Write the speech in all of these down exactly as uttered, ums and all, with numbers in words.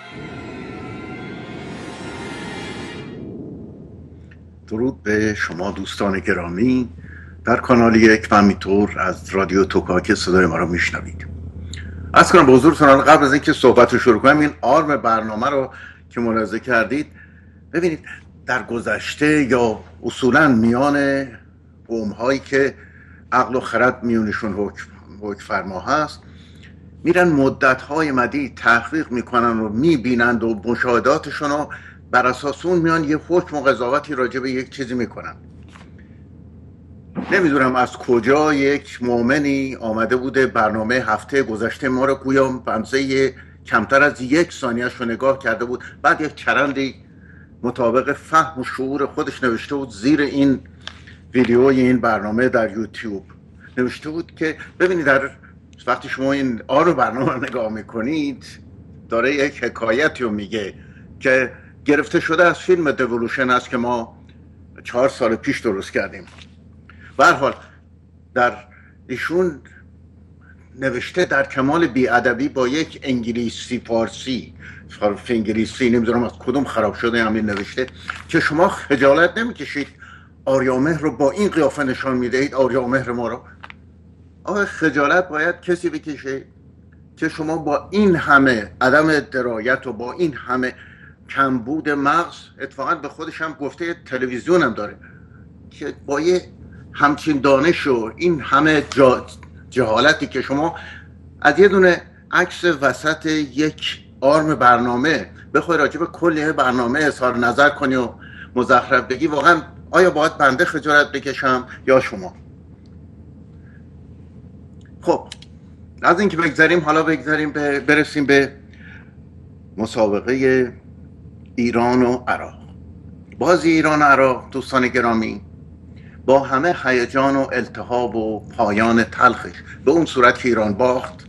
درود به شما دوستان گرامی در کانال یک و همینطور از رادیو توکا صدای ما رو میشنوید. از کنم به حضورتون قبل از اینکه صحبت رو شروع کنم این آرم برنامه رو که ملاحظه کردید، ببینید در گذشته یا اصولا میان قوم هایی که عقل و خرد میونشون حکم حکم فرما هست، میرن مدت های مدید تحقیق میکنن و میبینند و مشاهداتشون رو بر اساس اون میان یه حکم و قضاوتی راجع به یک چیزی میکنن. نمیدونم از کجا یک مؤمنی آمده بوده برنامه هفته گذشته ما رو گویا بنزه کمتر از یک ثانیهش رو نگاه کرده بود، بعد یک چرندی مطابق فهم و شعور خودش نوشته بود زیر این ویدیوی این برنامه در یوتیوب، نوشته بود که ببینید در وقتی شما این آرو برنامه رو نگاه میکنید داره یک حکایتی رو میگه که گرفته شده از فیلم دیولوشن است که ما چهار سال پیش درست کردیم. به هر حال در ایشون نوشته در کمال بی‌ادبی با یک انگلیسی فارسی فارسی انگلیسی نمیدونم از کدوم خراب شده همین نوشته که شما خجالت نمیکشید آریامهر رو با این قیافه نشان میدهید آریامهر ما رو. آخه خجالت باید کسی بکشه که شما با این همه عدم درایت و با این همه کمبود مغز، اتفاقا به خودش هم گفته تلویزیون هم داره، که با یه همچین دانش و این همه جهالتی که شما از یه دونه عکس وسط یک آرم برنامه بخوای راجع به کل برنامه اظهار نظر کنی و مزخرف بگی، واقعا آیا باید بنده خجالت بکشم یا شما؟ خب از اینکه بگذاریم حالا بگذاریم به برسیم به مسابقه ایران و عراق. بازی ایران و عراق دوستان گرامی با همه هیجان و التهاب و پایان تلخش به اون صورت که ایران باخت،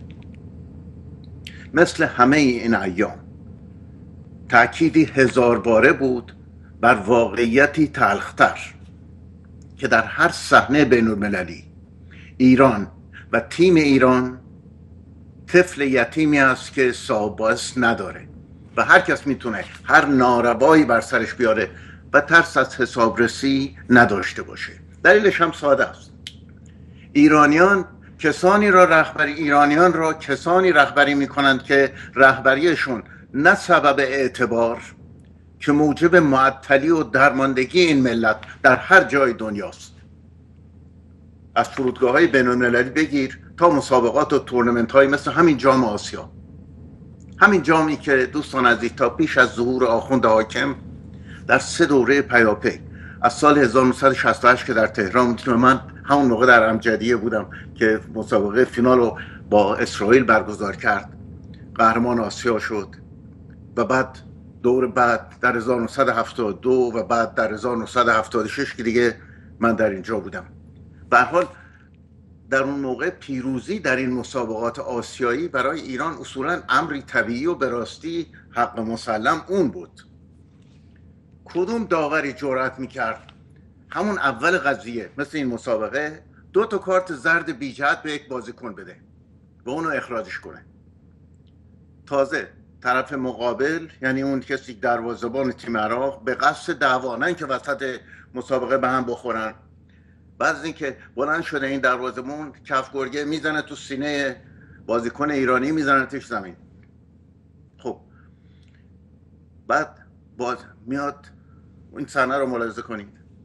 مثل همه این ایام تأکیدی هزار باره بود بر واقعیتی تلختر که در هر صحنه بین المللی ایران و تیم ایران طفل یتیمی است که صاحب‌باعث نداره و هر کس میتونه هر ناروایی بر سرش بیاره و ترس از حسابرسی نداشته باشه. دلیلش هم ساده است. ایرانیان کسانی را رهبری ایرانیان را کسانی رهبری میکنند که رهبریشون نه سبب اعتبار که موجب معطلی و درماندگی این ملت در هر جای دنیاست، از فرودگاه‌های بین‌المللی بگیر تا مسابقات و تورنمنت‌های مثل همین جام آسیا، همین جامی که دوستان عزیز تا پیش از ظهور آخوند حاکم در سه دوره پیاپی از سال هزار و نهصد و شصت و هشت که در تهران تیم من همون موقع در امجدیه بودم که مسابقه فینال رو با اسرائیل برگزار کرد، قهرمان آسیا شد و بعد دور بعد در هزار و نهصد و هفتاد و دو و بعد در هزار و نهصد و هفتاد و شش که دیگه من در اینجا بودم. به هر حال در اون موقع پیروزی در این مسابقات آسیایی برای ایران اصولا امری طبیعی و به راستی حق مسلم اون بود. کدوم داوری جرأت میکرد همون اول قضیه مثل این مسابقه دو تا کارت زرد بی جهت به یک بازیکن بده و اونو اخراجش کنه؟ تازه طرف مقابل یعنی اون کسی دروازه‌بان تیم عراق به قصد دعوا، نه اینکه وسط مسابقه به هم بخورن، بعد از اینکه بلند شده این دروازه‌بان کف گرگه میزنه تو سینه بازیکن ایرانی، میزنه توش زمین. خب بعد باز میاد این صحنه رو ملاحظه کنید.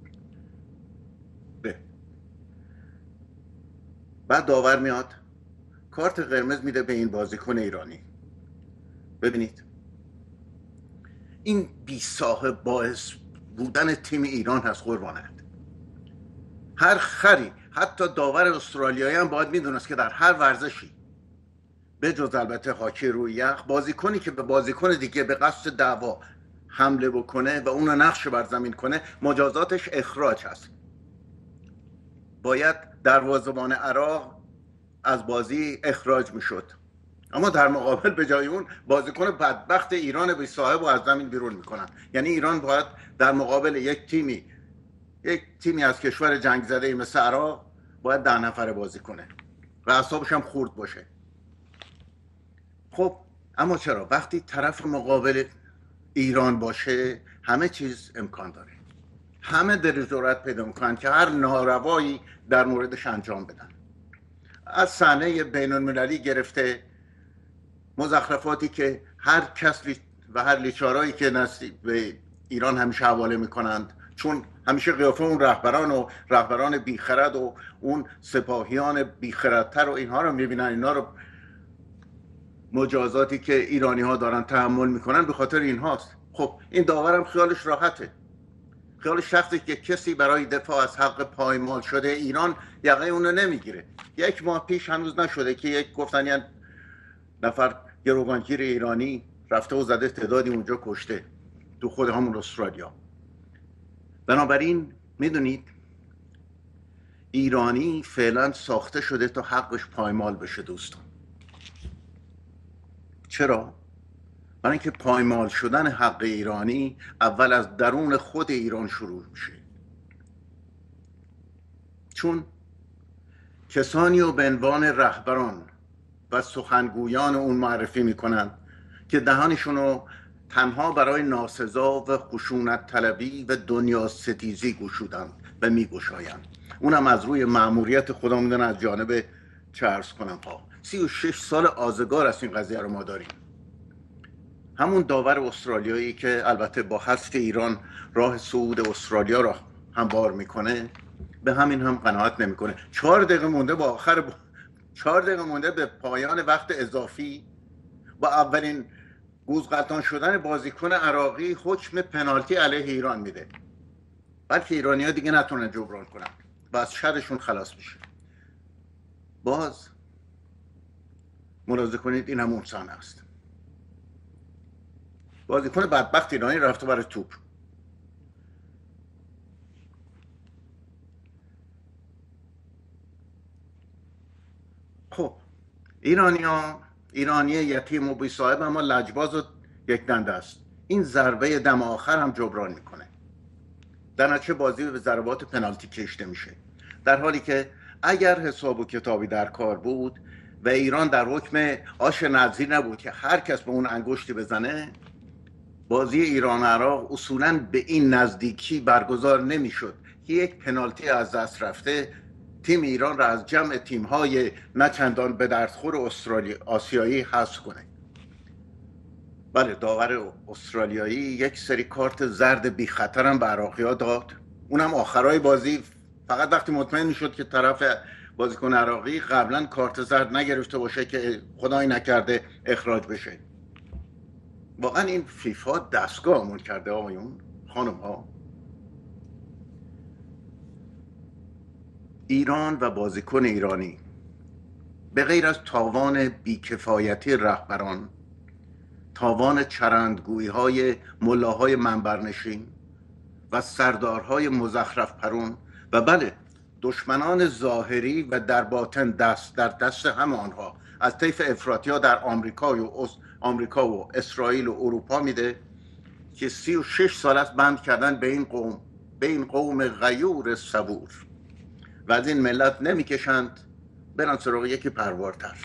به بعد داور میاد کارت قرمز میده به این بازیکن ایرانی. ببینید این بی صاحب باعث بودن تیم ایران هست قربانت. هر خری حتی داور استرالیایی هم باید میدونست که در هر ورزشی به جز البته هاکی روی یخ، بازیکنی که به بازیکن دیگه به قصد دعوا حمله بکنه و اون رو نقش بر زمین کنه مجازاتش اخراج هست. باید دروازه‌بان عراق از بازی اخراج میشد، اما در مقابل به جای اون بازیکن بدبخت ایران بی صاحب رو از زمین بیرون میکنن. یعنی ایران باید در مقابل یک تیمی یک تیمی از کشور جنگ زده مثل عراق باید ده نفره بازی کنه و اعصابش هم خورد باشه. خب اما چرا؟ وقتی طرف مقابل ایران باشه همه چیز امکان داره، همه دل جرأت پیدا میکنن که هر ناروایی در موردش انجام بدن. از صحنه بین المللی گرفته مزخرفاتی که هر کس و هر لیچارایی که نزدیک به ایران همیشه حواله میکنند، چون همیشه قیافه اون رهبران و رهبران بیخرد و اون سپاهیان بیخردتر و اینها رو میبینن، اینا رو مجازاتی که ایرانی ها دارن تحمل میکنن به خاطر این هاست. خب این داورم خیالش راحته، خیال شخصی که کسی برای دفاع از حق پایمال شده ایران یقه اونو نمیگیره. یک ماه پیش هنوز نشده که یک گفتن یه نفر گروگانگیر ایرانی رفته و زده تعدادی اونجا کشته تو خود همون استرالیا. بنابراین میدونید ایرانی فعلا ساخته شده تا حقش پایمال بشه دوستان. چرا؟ برای اینکه پایمال شدن حق ایرانی اول از درون خود ایران شروع میشه، چون کسانی رو به عنوان رهبران و سخنگویان اون معرفی میکنن که دهانشون رو تنها برای ناسزا و خشونت طلبی و دنیا ستیزی گشودند و میگشایند. اونم از روی مأموریت خدا میدن از جانب چه عرض کنم ها سی و شش سال آزگار از این قضیه رو ما داریم. همون داور استرالیایی که البته با حذف ایران راه صعود استرالیا را هموار میکنه به همین هم قناعت نمیکنه. چهار دقیقه مونده با آخر با... چهار دقیقه مونده به پایان وقت اضافی با اولین گوزقلتان شدن بازیکن عراقی حکم پنالتی علیه ایران میده، بلکه ایرانی ها دیگه نتونن جبران کنن و از شرشون خلاص میشه. باز ملاحظه کنید این همون صحنه است. بازیکن بدبخت ایرانی رفته برای توپ. خب ایرانی ها ایرانی یتیم و بی صاحب اما لجباز و یک دنده است. این ضربه دم آخر هم جبران میکنه، در نتیجه بازی به ضربات پنالتی کشیده میشه، در حالی که اگر حساب و کتابی در کار بود و ایران در حکم آش نظیر نبود که هر کس به اون انگشتی بزنه، بازی ایران عراق اصولاً به این نزدیکی برگزار نمیشد که یک پنالتی از دست رفته تیم ایران را از جمع تیم‌های نه چندان به دردخور استرالیا آسیایی حذف کنه. بله داور استرالیایی یک سری کارت زرد بی خطر هم به عراقی‌ها داد، اونم آخرای بازی، فقط وقتی مطمئن میشد که طرف بازیکن عراقی قبلا کارت زرد نگرفته باشه که خدای نکرده اخراج بشه. واقعا این فیفا دستگاهمون کرده آقایون خانم ها. ایران و بازیکن ایرانی به غیر از تاوان بیکفایتی رهبران، تاوان چرندگویی های ملاهای منبرنشین و سردارهای مزخرف پرون و بله دشمنان ظاهری و در باطن دست در دست همه آنها از طیف افراطی‌ها در آمریکا و آمریکا و اسرائیل و اروپا میده که سی و شش سال است بند کردن به این قوم به این قوم غیور صبور و از این ملت نمیکشند برن سراغ یکی پروارتر.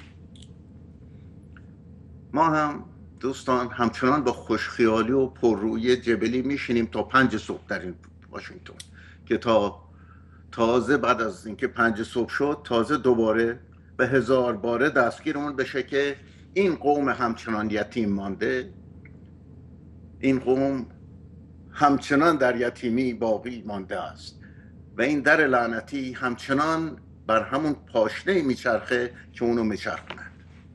ما هم دوستان همچنان با خوشخیالی و پررویی جبلی میشینیم تا پنج صبح در این واشنگتن که تا تازه بعد از اینکه پنج صبح شد تازه دوباره به هزار باره دستگیرمون بشه که این قوم همچنان یتیم مانده، این قوم همچنان در یتیمی باقی مانده است و این در لعنتی همچنان بر همون پاشنه میچرخه که اونو میچرخونند.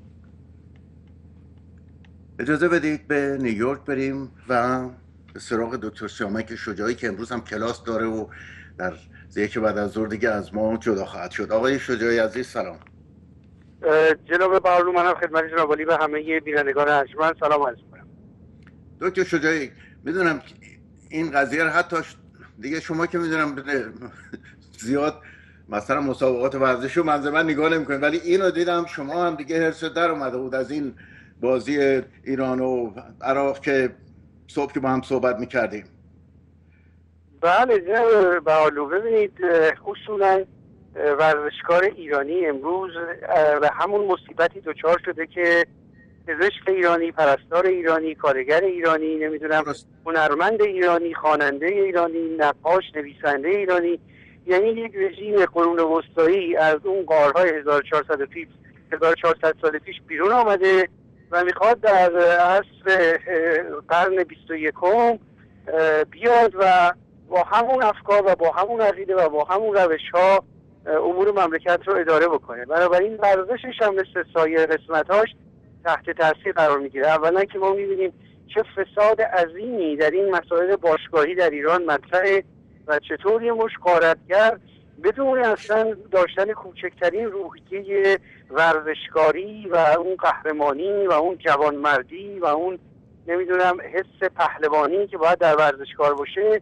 اجازه بدید به نیویورک بریم و به سراغ دکتر سیامک شجاعی که امروز هم کلاس داره و در یک بعد از ظهر دیگه از ما جدا خواهد شد. آقای شجاعی عزیز سلام. جناب بهارلو، منم خدمت جناب عالی و همه بینندگان ارجمند سلام عرض می‌کنم. دکتر شجاعی میدونم این قضیه رو حتی دیگه شما که میدونم زیاد مثلا مسابقات ورزشی رو منظور نگاه نمی‌کنید، ولی اینو دیدم شما هم دیگه هرس در اومده بود از این بازی ایران و عراق که صبح که با هم صحبت می‌کردیم. بله جناب بهارلو، ببینید اصولا ورزشکار ایرانی امروز به همون مصیبتی دچار شده که پزشک ایرانی، پرستار ایرانی، کارگر ایرانی، نمیدونم هنرمند ایرانی، خواننده ایرانی، نقاش، نویسنده ایرانی. یعنی یک رژیم قرون وسطایی از اون غارهای هزار و چهارصد پیش هزار و چهارصد سال پیش بیرون آمده و میخواد در عصر قرن بیست و یکم بیاد و با همون افکار و با همون عقیده و با همون روش ها امور مملکت رو اداره بکنه. بنابراین ورزشش هم مثل سایر قسمتاش تحت تاثیر قرار میگیره. اولا که ما میبینیم چه فساد عظیمی در این مسائل باشگاهی در ایران مطرحه و چطور یه مش غارتگر بدون اصلا داشتن کوچکترین روحیه ورزشکاری و اون قهرمانی و اون جوانمردی و اون نمیدونم حس پهلوانی که باید در ورزشکار باشه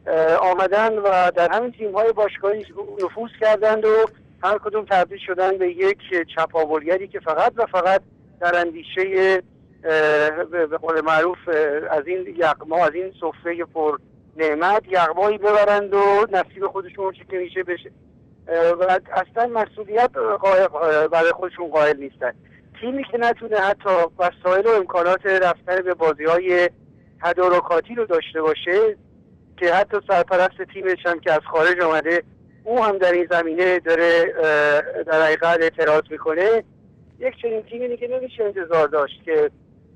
آمدن و در همین تیم‌های باشگاهی نفوذ کردند و هر کدوم تبدیل شدن به یک چپاولگری که فقط و فقط در اندیشه به قول معروف از این یغما از این سفره پر نعمت یغمایی ببرند و نصیب خودشون چه که میشه بشه و اصلا مسئولیت برای خودشون قائل نیستن. تیمی که نتونه حتی وسایل و امکانات رفتن به بازی‌های تدارکاتی رو داشته باشه که حتی سرپرست تیمش هم که از خارج آمده او هم در این زمینه داره در حقیقت اعتراض میکنه، یک چنین تیمی دیگه نمیشه انتظار داشت که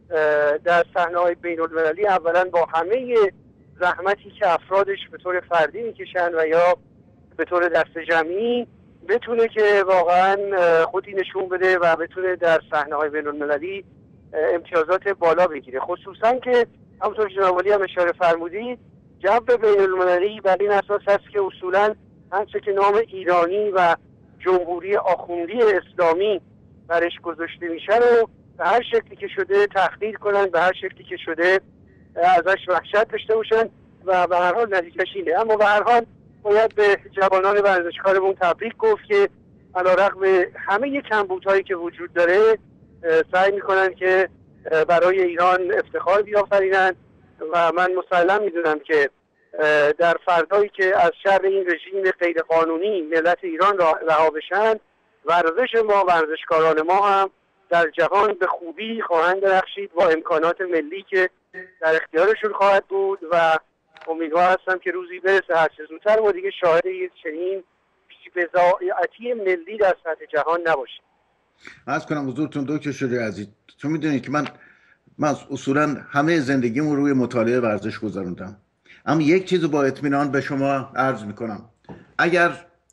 در صحنه‌های بین‌المللی اولا با همه زحمتی که افرادش به طور فردی میکشن و یا به طور دست جمعی بتونه که واقعا خودی نشون بده و بتونه در صحنه‌های بین‌المللی امتیازات بالا بگیره. خصوصا که همونطور که جناب عالی هم اشاره فرمودید جو بین‌المللی بر این اساس هست که اصولا هرچه که نام ایرانی و جمهوری آخوندی اسلامی برش گذاشته میشه رو به هر شکلی که شده تحقیر کنن، به هر شکلی که شده ازش وحشت داشته باشن و به هر حال نتیجهش اینه. اما به هر حال باید به جوانان ورزشکارمون تبریک گفت که علیرغم همه کمبودهایی که وجود داره سعی میکنن که برای ایران افتخار بیافرینن و من مسلم میدونم که در فردایی که از شر این رژیم غیرقانونی ملت ایران رها بشن ورزش ما ورزشکاران ما هم در جهان به خوبی خواهند درخشید با امکانات ملی که در اختیارشون خواهد بود و امیدوار هستم که روزی برسه هر چه زودتر ما دیگه شاهد یک چنین بی‌بضاعتی ملی در سطح جهان نباشیم. عرض کنم حضورتون دکتر شجاعی عزیز، چون میدونید که من من اصولا همه زندگیمو روی مطالعه ورزش گذروندم، اما یک چیزو با اطمینان به شما عرض میکنم: اگر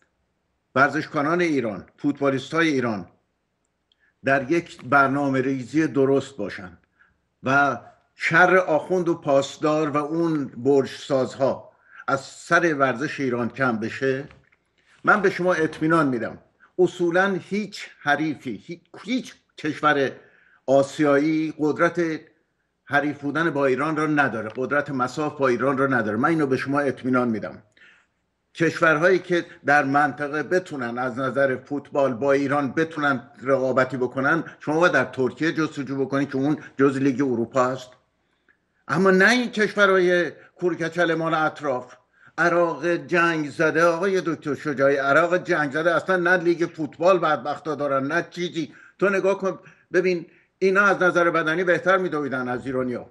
ورزشکاران ایران، فوتبالیست‌های ایران در یک برنامه ریزی درست باشن و شر آخوند و پاسدار و اون برج‌سازها از سر ورزش ایران کم بشه، من به شما اطمینان میدم اصولا هیچ حریفی، هیچ, هیچ کشور آسیایی قدرت حریف بودن با ایران را نداره، قدرت مساف با ایران را نداره. من اینو به شما اطمینان میدم. کشورهایی که در منطقه بتونن از نظر فوتبال با ایران بتونن رقابتی بکنن، شما باید در ترکیه جستجو بکنید که اون جز لیگ اروپا است، اما نه این کشورهای کورکچل مال اطراف. عراق جنگ زده آقای دکتر شجاعی، عراق جنگ زده، اصلا نه لیگ فوتبال بدبختا دارن نه چیزی. تو نگاه کن ببین اینا از نظر بدنی بهتر میدویدن از ایرانیا.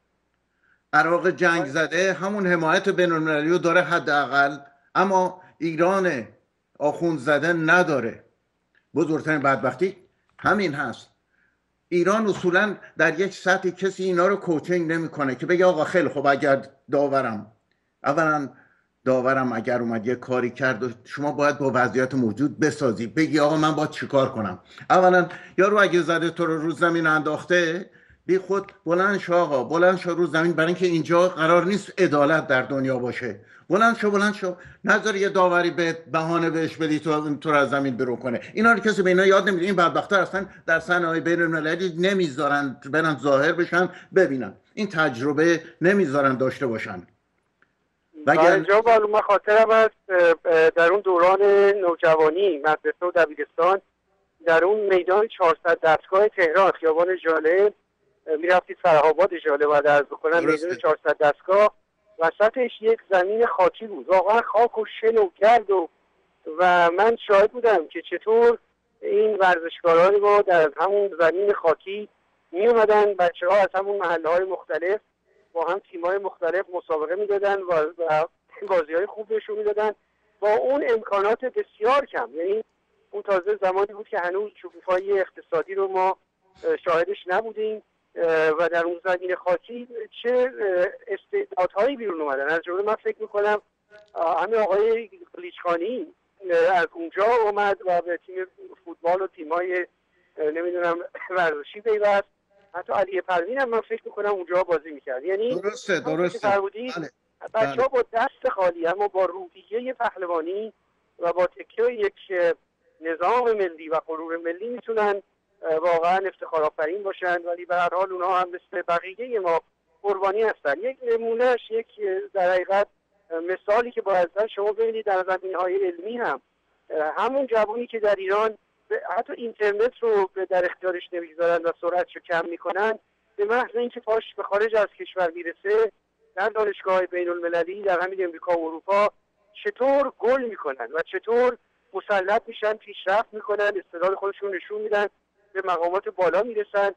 عراق جنگ زده همون حمایت بین‌المللی رو داره حداقل، اما ایران آخوند زده نداره. بزرگترین بدبختی همین هست. ایران اصولا در یک سطحی کسی اینا رو کوچینگ نمیکنه که بگه آقا خیلی خب اگر داورم اولا داورم اگر اومد یه کاری کرد شما باید با وضعیت موجود بسازی، بگی آقا من باید چیکار کنم. اولا یارو اگه زده تو رو رو زمین انداخته، بی خود بلند شو آقا، بلند شو رو زمین، برای اینکه اینجا قرار نیست عدالت در دنیا باشه. بلند شو بلند شو، نذار یه داوری به بهانه بهش بدی تو تو از زمین برو کنه. اینا رو کسی به اینا یاد نمیده. این بدبختا اصلا در صحنه‌های بین‌المللی نمیذارن برن ظاهر بشن ببینن، این تجربه نمیذارن داشته باشن. اینجا من خاطرم است در اون دوران نوجوانی مدرسه و دبیرستان در اون میدان چهارصد دستگاه تهران خیابان ژاله میرفتید فره‌آباد ژاله و درز بکنن، میدان چهارصد دستگاه وسطش یک زمین خاکی بود، واقعا خاک و شن و گرد و و من شاهد بودم که چطور این ورزشکاران ما در همون زمین خاکی می اومدن بچه ها از همون محله های مختلف با هم تیم های مختلف مسابقه میدادن و, و بازی های خوب نشون میدادن با اون امکانات بسیار کم. یعنی اون تازه زمانی بود که هنوز شکوفایی اقتصادی رو ما شاهدش نبودیم و در اون زمین خاکی چه استعدادهایی بیرون اومدن. از جمله من فکر میکنم همین آقای قلیچخانی از اونجا اومد و به تیم فوتبال و تیمای نمیدونم ورزشی پیوست. حتی علی پروین هم من فکر میکنم اونجا بازی میکرد. یعنی درسته درسته بله. بچه ها با دست خالی اما با روحیه پهلوانی و با تکیه یک نظام ملی و غرور ملی میتونن واقعا افتخار آفرین باشن، ولی به هر حال اونها هم مثل بقیه ما قربانی هستن. یک نمونهش، یک در حقیقت مثالی که باید شما ببینید در زمینه‌های علمی هم همون جوانی که در ایران حتی اینترنت رو در اختیارش نمیگذارن و سرعتش رو کم میکنن، به محض اینکه پاش به خارج از کشور میرسه در دانشگاه بین المللی در همین امریکا و اروپا چطور گل میکنن و چطور مسلط میشن، پیشرفت میکنن، استعداد خودشون نشون میدن، به مقامات بالا میرسن.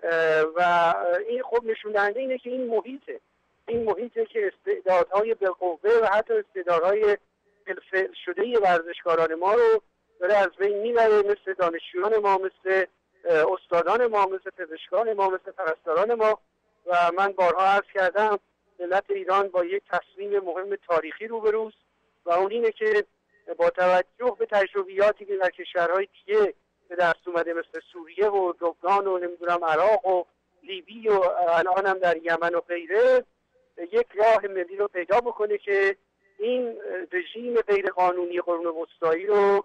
و این خب نشون دهنده اینه که این محیطه این محیطه که استعدادهای بالقوه و حتی استعدادهای بالفعل شده ورزشکاران ما رو داره از بین میبره، مثل دانشجویان ما، مثل استادان ما، مثل پزشکان ما، مثل پرستاران ما. و من بارها عرض کردم ملت ایران با یک تصمیم مهم تاریخی روبروست و اون اینه که با توجه به تجربیاتی که در کشورهای دیگه به دست اومده مثل سوریه و لبنان و نمیدونم عراق و لیبی و الان هم در یمن و غیره یک راه ملی رو پیدا بکنه که این رژیم غیر قانونی قرون وسطایی رو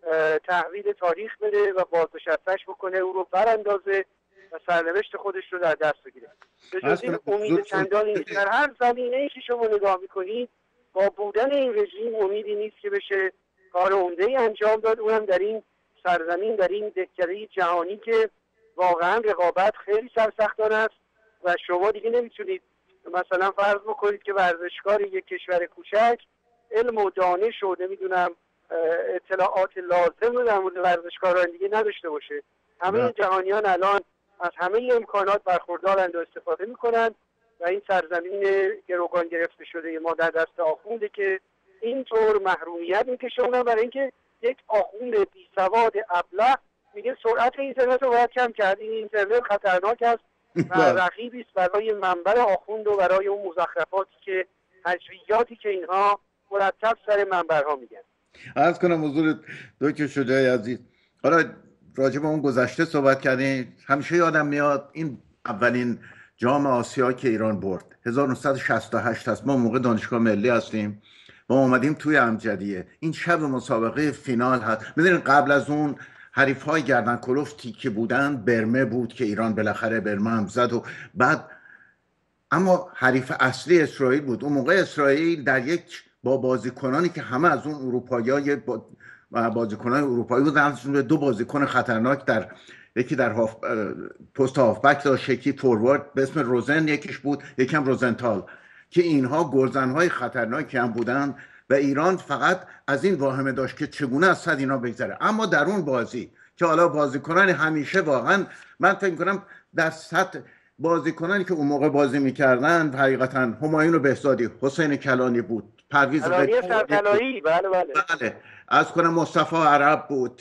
تحویل تاریخ بده و بازنشسته‌اش بکنه، او رو براندازه و سرنوشت خودش رو در دست بگیره. به جز این امید چندانی نیست. در هر زمینه‌ای که شما نگاه میکنید با بودن این رژیم امیدی نیست که بشه کار عمده‌ای انجام داد، اونم در این سرزمین، در این دهکده جهانی که واقعا رقابت خیلی سرسختانه است و شما دیگه نمیتونید مثلا فرض بکنید که ورزشکار یک کشور کوچک علم و دانش و نمیدونم اطلاعات لازم رو در مورد ورزشکاران دیگه نداشته باشه. همه جهانیان الان از همه امکانات برخوردارند و استفاده میکنند و این سرزمین گروگان گرفته شده ما در دست آخونده که اینطور محرومیت میکشه. اونم برای اینکه یک آخوند بی سواد ابله میگه سرعت اینترنت رو باید کم کرد، این اینترنت خطرناک است و رقیبی است برای منبر آخوند و برای اون مزخرفاتی که حجویاتی که اینها مرتب سر منبرها میگن. عرض کنم حضور دکتر شجاعی عزیز، حالا راجع به اون گذشته صحبت کردین. همیشه یادم میاد این اولین جام آسیا که ایران برد هزار و نهصد و شصت و هشت هست. ما موقع دانشگاه ملی هستیم و اومدیم توی امجدیه. این شب مسابقه فینال هست. میدونین قبل از اون حریف های گردن کلفتی که بودن برمه بود که ایران بالاخره برمه هم زد و بعد، اما حریف اصلی اسرائیل بود. اون موقع اسرائیل در یک با بازیکنانی که همه از اون اروپایی‌های با بازیکنان اروپایی بودن، دو بازیکن خطرناک، در یکی در هاف پست هافبک داشت، یکی فوروارد به اسم روزن یکیش بود، یکم روزنتال، که اینها گلزن‌های خطرناکی هم بودن و ایران فقط از این واهمه داشت که چگونه از صد اینا بگذره. اما در اون بازی که حالا بازیکنان همیشه واقعا من فکر کنم در سطح بازیکنانی که اون موقع بازی می‌کردن حقیقتا همایون بهزادی، حسین کلانی بود، پرویز سرطلایی، بله بله بله از کنم مصطفی عرب بود،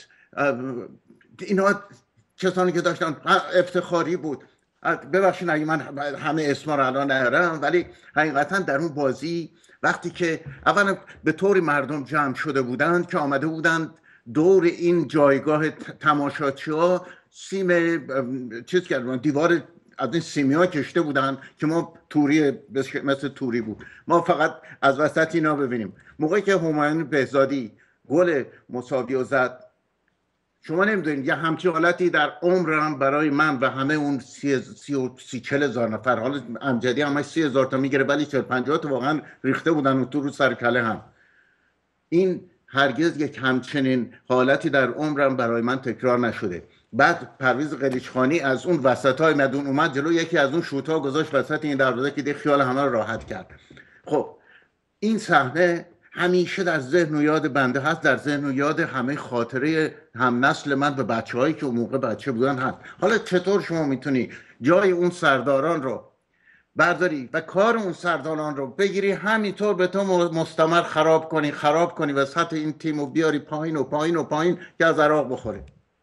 اینا کسانی که داشتن افتخاری بود. ببخشید اگه من همه اسما رو الان نیارم، ولی حقیقتا در اون بازی وقتی که اولا به طوری مردم جمع شده بودند که آمده بودند دور این جایگاه تماشاچی ها سیم چیز کردن، دیوار از این سیمیا کشته بودن که ما توری مثل توری بود، ما فقط از وسط اینا ببینیم. موقعی که همایون بهزادی گل مساوی زد، شما نمیدونید یه همچین حالتی در عمرم برای من و همه اون سی سی و سی چل هزار نفر، حالا امجدی همه سی هزار تا میگیره ولی چل پنجاه تا واقعا ریخته بودن و تو رو سر کله هم، این هرگز یک همچنین حالتی در عمرم برای من تکرار نشده. بعد پرویز قلیچخانی از اون وسطای مدون اومد جلو، یکی از اون شوت‌ها گذاشت وسط این دروازه که دیگه خیال همه رو راحت کرد. خب این صحنه همیشه در ذهن و یاد بنده هست، در ذهن و یاد همه خاطره هم نسل من و بچه هایی که اون موقع بچه بودن هست. حالا چطور شما میتونی جای اون سرداران رو برداری و کار اون سرداران رو بگیری همینطور به تو مستمر خراب کنی خراب کنی و سطح این تیم رو بیاری پایین و پایین و پایین که از عراق بخوره؟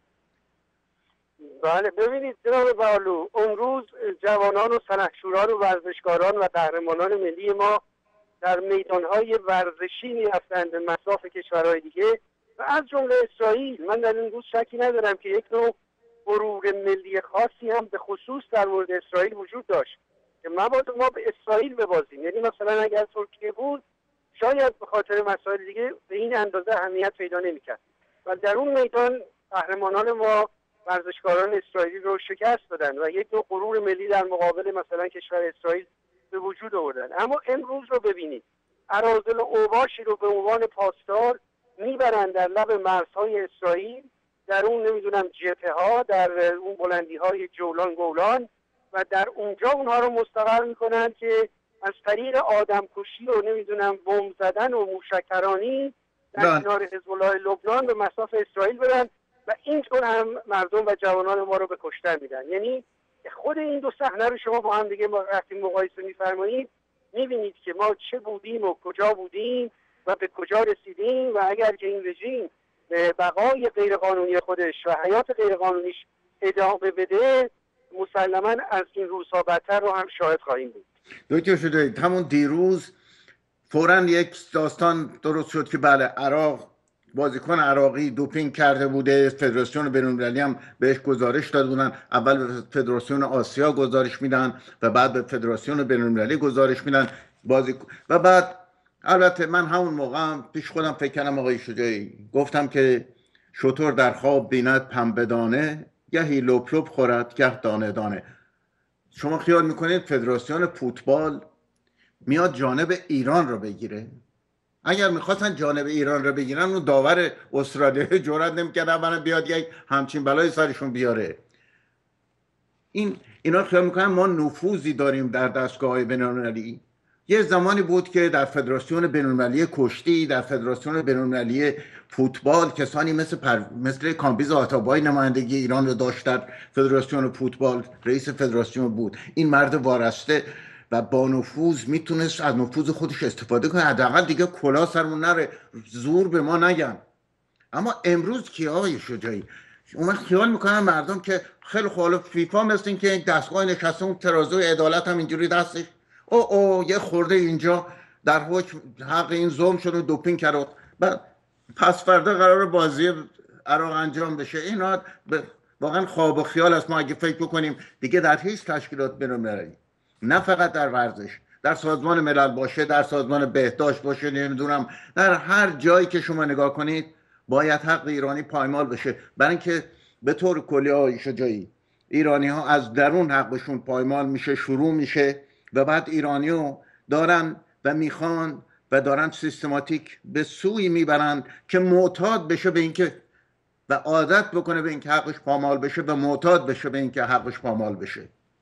بله ببینید جناب بهلو، اون روز جوانان و سلحشوران و ورزشکاران و قهرمانان ملی ما در میدانهای ورزشی می‌رفتند به مصاف کشورهای دیگه و از جمله اسرائیل. من در این روز شکی ندارم که یک نوع غرور ملی خاصی هم به خصوص در مورد اسرائیل وجود داشت که مبادا ما به اسرائیل ببازیم. یعنی مثلا اگر ترکیه بود شاید به خاطر مسائل دیگه به این اندازه اهمیت پیدا نمی‌کرد و در اون میدان قهرمانان ما ورزشکاران اسرائیلی رو شکست دادن و یک نوع غرور ملی در مقابل مثلا کشور اسرائیل به وجود آوردن. اما امروز رو ببینید، اراذل و اوباشی رو به عنوان پاسدار میبرن در لب مرزهای اسرائیل، در اون نمیدونم جبهه ها، در اون بلندی های جولان گولان و در اونجا اونها رو مستقر میکنن که از طریق آدم کشی و نمیدونم بمب زدن و موشکرانی در کنار حزب الله لبنان به مصاف اسرائیل برن و اینطور هم مردم و جوانان ما رو به کشتن میدن. یعنی خود این دو صحنه رو شما با هم دیگه وقتی مقایسه میفرمایید میبینید که ما چه بودیم و کجا بودیم و به کجا رسیدیم و اگر که این رژیم به بقای غیرقانونی خودش و حیات غیرقانونیش ادامه بده مسلما از این روزها بدتر رو هم شاهد خواهیم بود. دکتر شجاعی، همون دیروز فوراً یک داستان درست شد که بله عراق بازیکن عراقی دوپینگ کرده بوده، فدراسیون بین‌المللی هم بهش گزارش داده بودن، اول به فدراسیون آسیا گزارش میدن و بعد به فدراسیون بین‌المللی گزارش میدن بازیکن و بعد البته من همون موقع هم پیش خودم فکر کردم آقای شجاعی، گفتم که شتر در خواب بیند پنبه دانه، گهی لپ لپ خورد گه دانه دانه. شما خیال میکنید فدراسیون فوتبال میاد جانب ایران رو بگیره؟ اگر میخواستن جانب ایران رو بگیرن اون داور استرالیا جرئت نمیکرد اولا بیاد یک همچین بلای سرشون بیاره. این اینا خیال میکنن ما نفوذی داریم در دستگاه بین‌المللی. یه زمانی بود که در فدراسیون بین‌المللی کشتی، در فدراسیون بین‌المللی فوتبال کسانی مثل پر... مثل کامبیز آتابایی نمایندگی ایران رو داشت در فدراسیون فوتبال، رئیس فدراسیون بود. این مرد وارسته و با نفوذ میتونست از نفوذ خودش استفاده کنه، حداقل دیگه کلا سرمون نره، زور به ما نگن. اما امروز کی آقای شجاعی؟ اون خیال میکنن مردم که خیلی خوب فیفا مثل این که دستگاه نشسته اون ترازوی عدالت هم اینجوری دستش او او یه خورده اینجا در حکم حق این ظلم شده دوپینگ کرد، پس فردا قرار بازی عراق انجام بشه. اینا واقعا خواب و خیال است. ما اگه فکر بکنیم دیگه در هیچ تشکیلات بین‌المللی، نه فقط در ورزش، در سازمان ملل باشه، در سازمان بهداشت باشه، نمیدونم در هر جایی که شما نگاه کنید باید حق ایرانی پایمال بشه، برای اینکه به طور کلی آقای شجاعی ایرانی ها از درون حقشون پایمال میشه، شروع میشه و بعد ایرانی ها دارن و میخوان و دارن سیستماتیک به سوی میبرن که معتاد بشه به اینکه و عادت بکنه به اینکه حقش پامال بشه و معتاد بشه به اینکه حقش پامال بشه.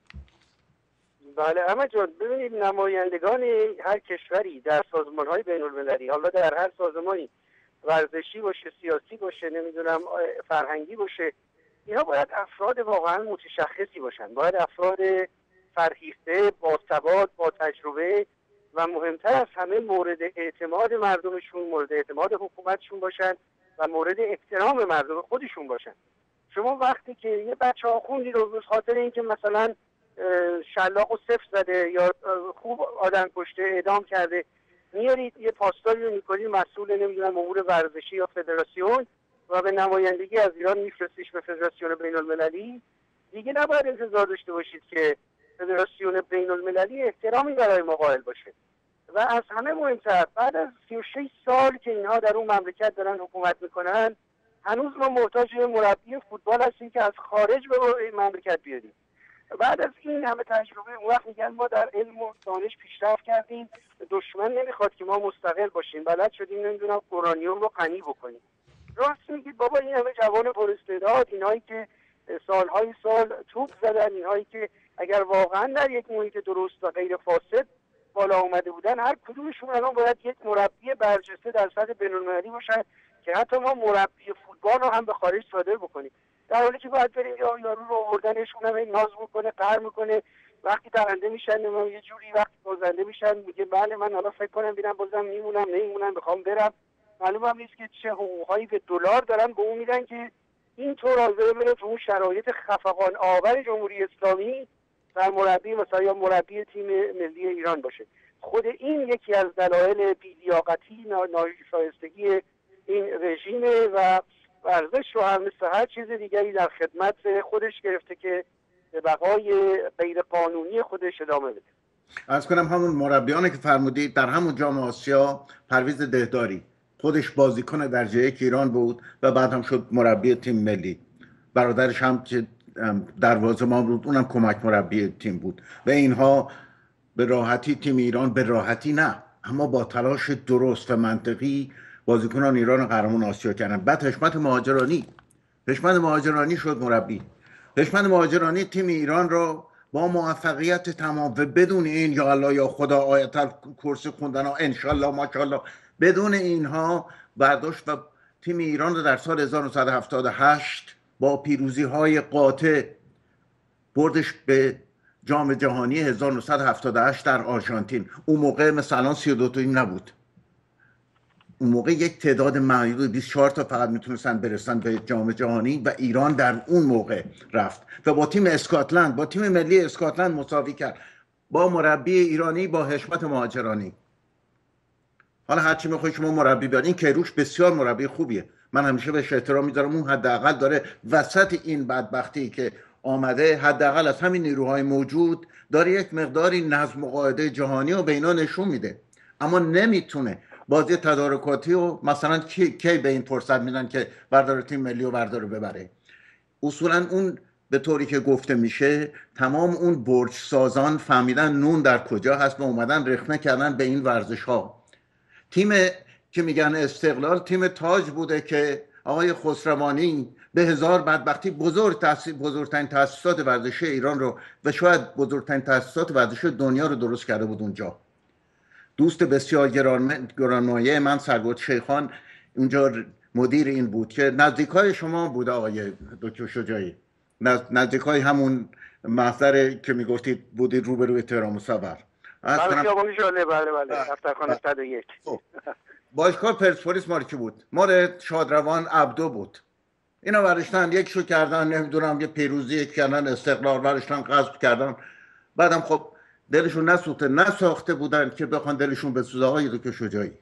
بله اما جان ببینید نمایندگان هر کشوری در سازمان‌های بین‌المللی، حالا در هر سازمانی ورزشی باشه، سیاسی باشه، نمیدونم فرهنگی باشه، اینا باید افراد واقعا متشخصی باشن، باید افراد فرهیخته، با ثبات، با تجربه و مهمتر از همه مورد اعتماد مردمشون، مورد اعتماد حکومتشون باشن و مورد احترام مردم خودشون باشن. شما وقتی که یه بچه آخوندی رو به خاطر اینکه مثلا شلاق و صفر زده یا خوب آدم کشته اعدام کرده میارید یه پاسداری رو میکنید مسئول نمیدونم امور ورزشی یا فدراسیون و به نمایندگی از ایران میفرستیش به فدراسیون بین‌المللی، دیگه نباید انتظار داشته باشید که فدراسیون بین‌المللی احترامی برای ما قائل باشه. و از همه مهمتر بعد از سی و شش سال که اینها در اون مملکت دارن حکومت میکنن هنوز ما محتاج مربی فوتبال هستیم که از خارج به مملکت بیاریم. بعد از این همه تجربه اون وقت میگن ما در علم و دانش پیشرفت کردیم، دشمن نمیخواد که ما مستقل باشیم، بلد شدیم نمیدونم اورانیوم رو غنی بکنیم. راست میگید بابا، این همه جوان پراستعداد، اینهایی که سالهای سال توپ زدن، اینهایی که اگر واقعا در یک محیط درست و غیر فاسد بالا اومده بودن، هر کدومشون الان باید یک مربی برجسته در سطح بین‌المللی باشن که حتی ما مربی فوتبال رو هم به خارج صادر بکنیم، در حالی که باید بریم یا یارو رو آوردنشون هم ناز میکنه، قهر میکنه، وقتی برنده میشن یه جوری، وقتی بازنده میشن میگه بله من حالا فکر کنم ببینم بازم میمونم نمیمونم بخوام برم. معلوم هم نیست که چه حقوقایی به دلار دارن به اون میدن که اینطور حاضر بره تو اون شرایط خفقان آور جمهوری اسلامی در مربی مثلا یا مربی تیم ملی ایران باشه. خود این یکی از دلایل بی‌لیاقتی، ناشایستگی این رژیمه و ورزش رو هم مثل هر چیز دیگری در خدمت خودش گرفته که به بقای غیر قانونی خودش ادامه بده. عرض کنم همون مربیانی که فرمودید در همون جام آسیا، پرویز دهداری خودش بازیکن درجه یک ایران بود و بعد هم شد مربی تیم ملی. برادرش هم که دروازه‌بان بود اونم کمک مربی تیم بود و اینها به راحتی تیم ایران، به راحتی نه اما با تلاش درست و منطقی بازیکنان ایران قهرمان آسیا کردن. بعد حشمت مهاجرانی حشمت مهاجرانی شد مربی. حشمت مهاجرانی تیم ایران رو با موفقیت تمام و بدون این یا الله یا خدا آیت الکرسی خوندن و انشالله ماشاءالله، بدون اینها برداشت و تیم ایران رو در سال هزار و نهصد و هفتاد و هشت با پیروزی های قاطع بردش به جام جهانی هزار و نهصد و هفتاد و هشت در آرژانتین. اون موقع مثلا سی و دو تیم نبود، اون موقع یک تعداد محدود بیست و چهار تا فقط میتونستن برسن به جام جهانی و ایران در اون موقع رفت و با تیم اسکاتلند، با تیم ملی اسکاتلند مساوی کرد با مربی ایرانی، با حشمت مهاجرانی. حالا هرچی میخوای شما مربی بیارین، این کیروش بسیار مربی خوبیه، من همیشه بهش احترام میذارم. اون حداقل داره وسط این بدبختی که آمده، حداقل از همین نیروهای موجود داره یک مقداری نظم و قاعده جهانی رو به اینا نشون میده. اما نمیتونه بازی تدارکاتی و مثلا کی, کی به این فرصت میدن که بردار تیم ملی و بردار ببره. اصولا اون به طوری که گفته میشه تمام اون برج سازان فهمیدن نون در کجا هست و اومدن رخنه کردن به این ورزش ها. تیم که میگن استقلال تیم تاج بوده که آقای خسروانی به هزار بدبختی بزرگ تأسیس بزرگترین تأسیسات ورزشی ایران رو و شاید بزرگترین تأسیسات ورزشی دنیا رو درست کرده بود اونجا. دوست بسیار گرانمایه من سرگرد شیخان اونجا مدیر این بود که نزدیکای شما بوده آقای دکتر شجاعی، نزدیکای همون محضر که میگفتید بودید روبروی تهران مصور. بله خیابان ژاله، بله بله دفترخانه صد و یک. باشگاه پرسپولیس مال کی بود؟ مال شادروان عبدو بود. اینا ورشتن یک شو کردن، نمیدونم یه پیروزی کردن، استقلال ورشتن غصب کردن، بعدم خب دلشون نسوخته نساخته بودن که بخوان دلشون بسوزه های دکتر شجاعی.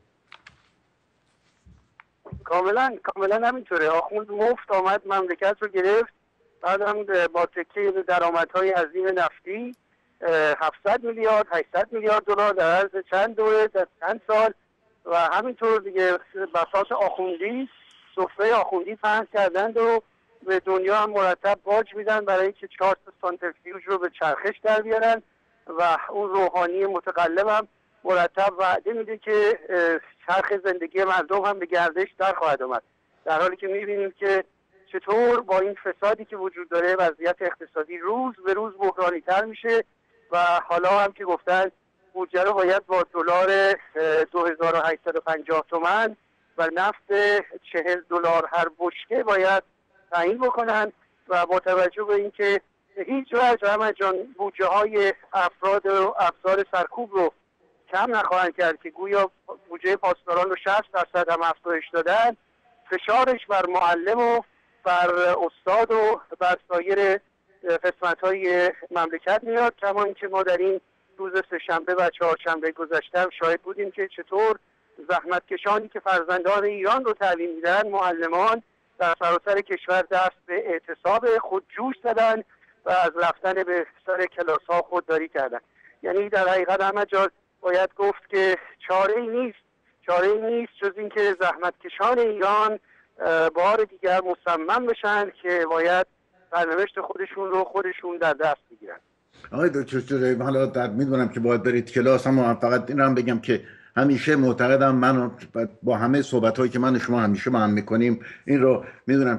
کاملا کاملا همینطوره. آخوند مفت آمد مملکت رو گرفت، بعدم با تکیه به درآمدهای عظیم نفتی هفتصد میلیارد هشتصد میلیارد دلار در عرض چند دوره در چند سال و همینطور دیگه بساط آخوندی، سفره آخوندی پهن کردند و به دنیا هم مرتب باج میدن برای که چهار تا سانتریفیوژ رو به چرخش در بیارن و اون روحانی متقلب هم مرتب وعده میده که چرخ زندگی مردم هم به گردش در خواهد آمد، در حالی که میبینیم که چطور با این فسادی که وجود داره وضعیت اقتصادی روز به روز بحرانی تر میشه و حالا هم که گفتن بودجه رو باید با دلار دو هزار و هشتصد و پنجاه تومان و نفت چهل دلار هر بشکه باید تعیین بکنن و با توجه به اینکه هیچ وجه همه جان بودجه های افراد و افزار سرکوب رو کم نخواهند کرد که گویا بودجه پاسداران رو شصت درصد هم افزایش دادن، فشارش بر معلم و بر استاد و بر سایر قسمت های مملکت میاد. کما اینکه ما در این روز سه‌شنبه و چهارشنبه گذشته شاهد بودیم که چطور زحمتکشانی که فرزندان ایران رو تعلیم میدن، معلمان در سراسر کشور دست به اعتصاب خود جوش زدن و از رفتن به سر کلاس ها خودداری کردن. یعنی در حقیقت همه جا باید گفت که چاره ای نیست چاره ای نیست جز اینکه زحمتکشان ایران بار دیگر مصمم بشن که باید سرنوشت خودشون رو خودشون در دست بگیرن. آقای دکتر شجاعی، حالا در میدونم که باید برید کلاس، اما فقط این رو هم بگم که همیشه معتقدم، من با همه صحبت هایی که من و شما همیشه با هم میکنیم این رو میدونم که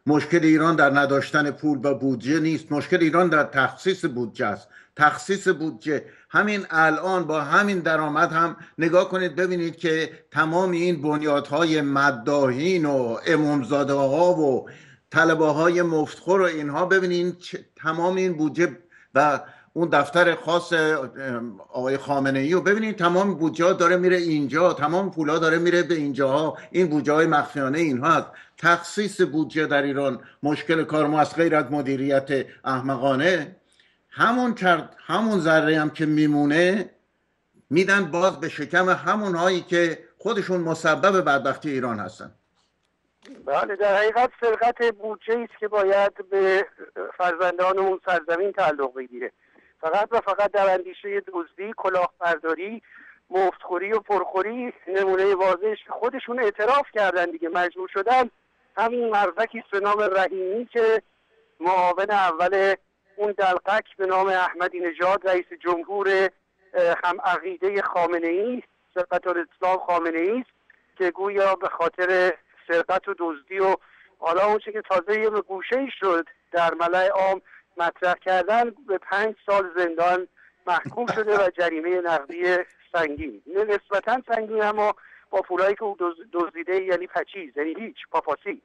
مشکل ایران در نداشتن پول و بودجه نیست، مشکل ایران در تخصیص بودجه است. تخصیص بودجه همین الان با همین درآمد هم نگاه کنید ببینید که تمام این بنیادهای مداحین و امامزاده ها و طلبه های مفتخور و اینها، ببینید تمام این بودجه و اون دفتر خاص آقای خامنه ای و ببینید تمام بودجه ها داره میره اینجا، تمام پولا داره میره به اینجاها، این بودجه های مخفیانه اینها هست. تخصیص بودجه در ایران مشکل کار ما از غیر از مدیریت احمقانه. همون کرد همون ذره هم که میمونه میدن باز به شکم همون هایی که خودشون مسبب بدبختی ایران هستن. بله، در حقیقت سرقت بودجه است که باید به فرزندان اون سرزمین تعلق بگیره. فقط و فقط در اندیشه دزدی، کلاهبرداری، مفتخوری و پرخوری نمونه واضحش که خودشون اعتراف کردن دیگه، مجبور شدن همین مردکی به نام رحیمی که معاون اول اون دلقک به نام احمدی نژاد رئیس جمهور هم عقیده خامنه ای، سرقت الاسلام خامنه ای است، که گویا به خاطر سرقت و دزدی و حالا اون چه که تازه یه به گوشه‌ای شد در ملأ عام مطرح کردن، به پنج سال زندان محکوم شده و جریمه نقدی سنگین، نسبتا سنگین اما با پولایی که او دزدیده یعنی پچیز، یعنی هیچ، پاپاسی.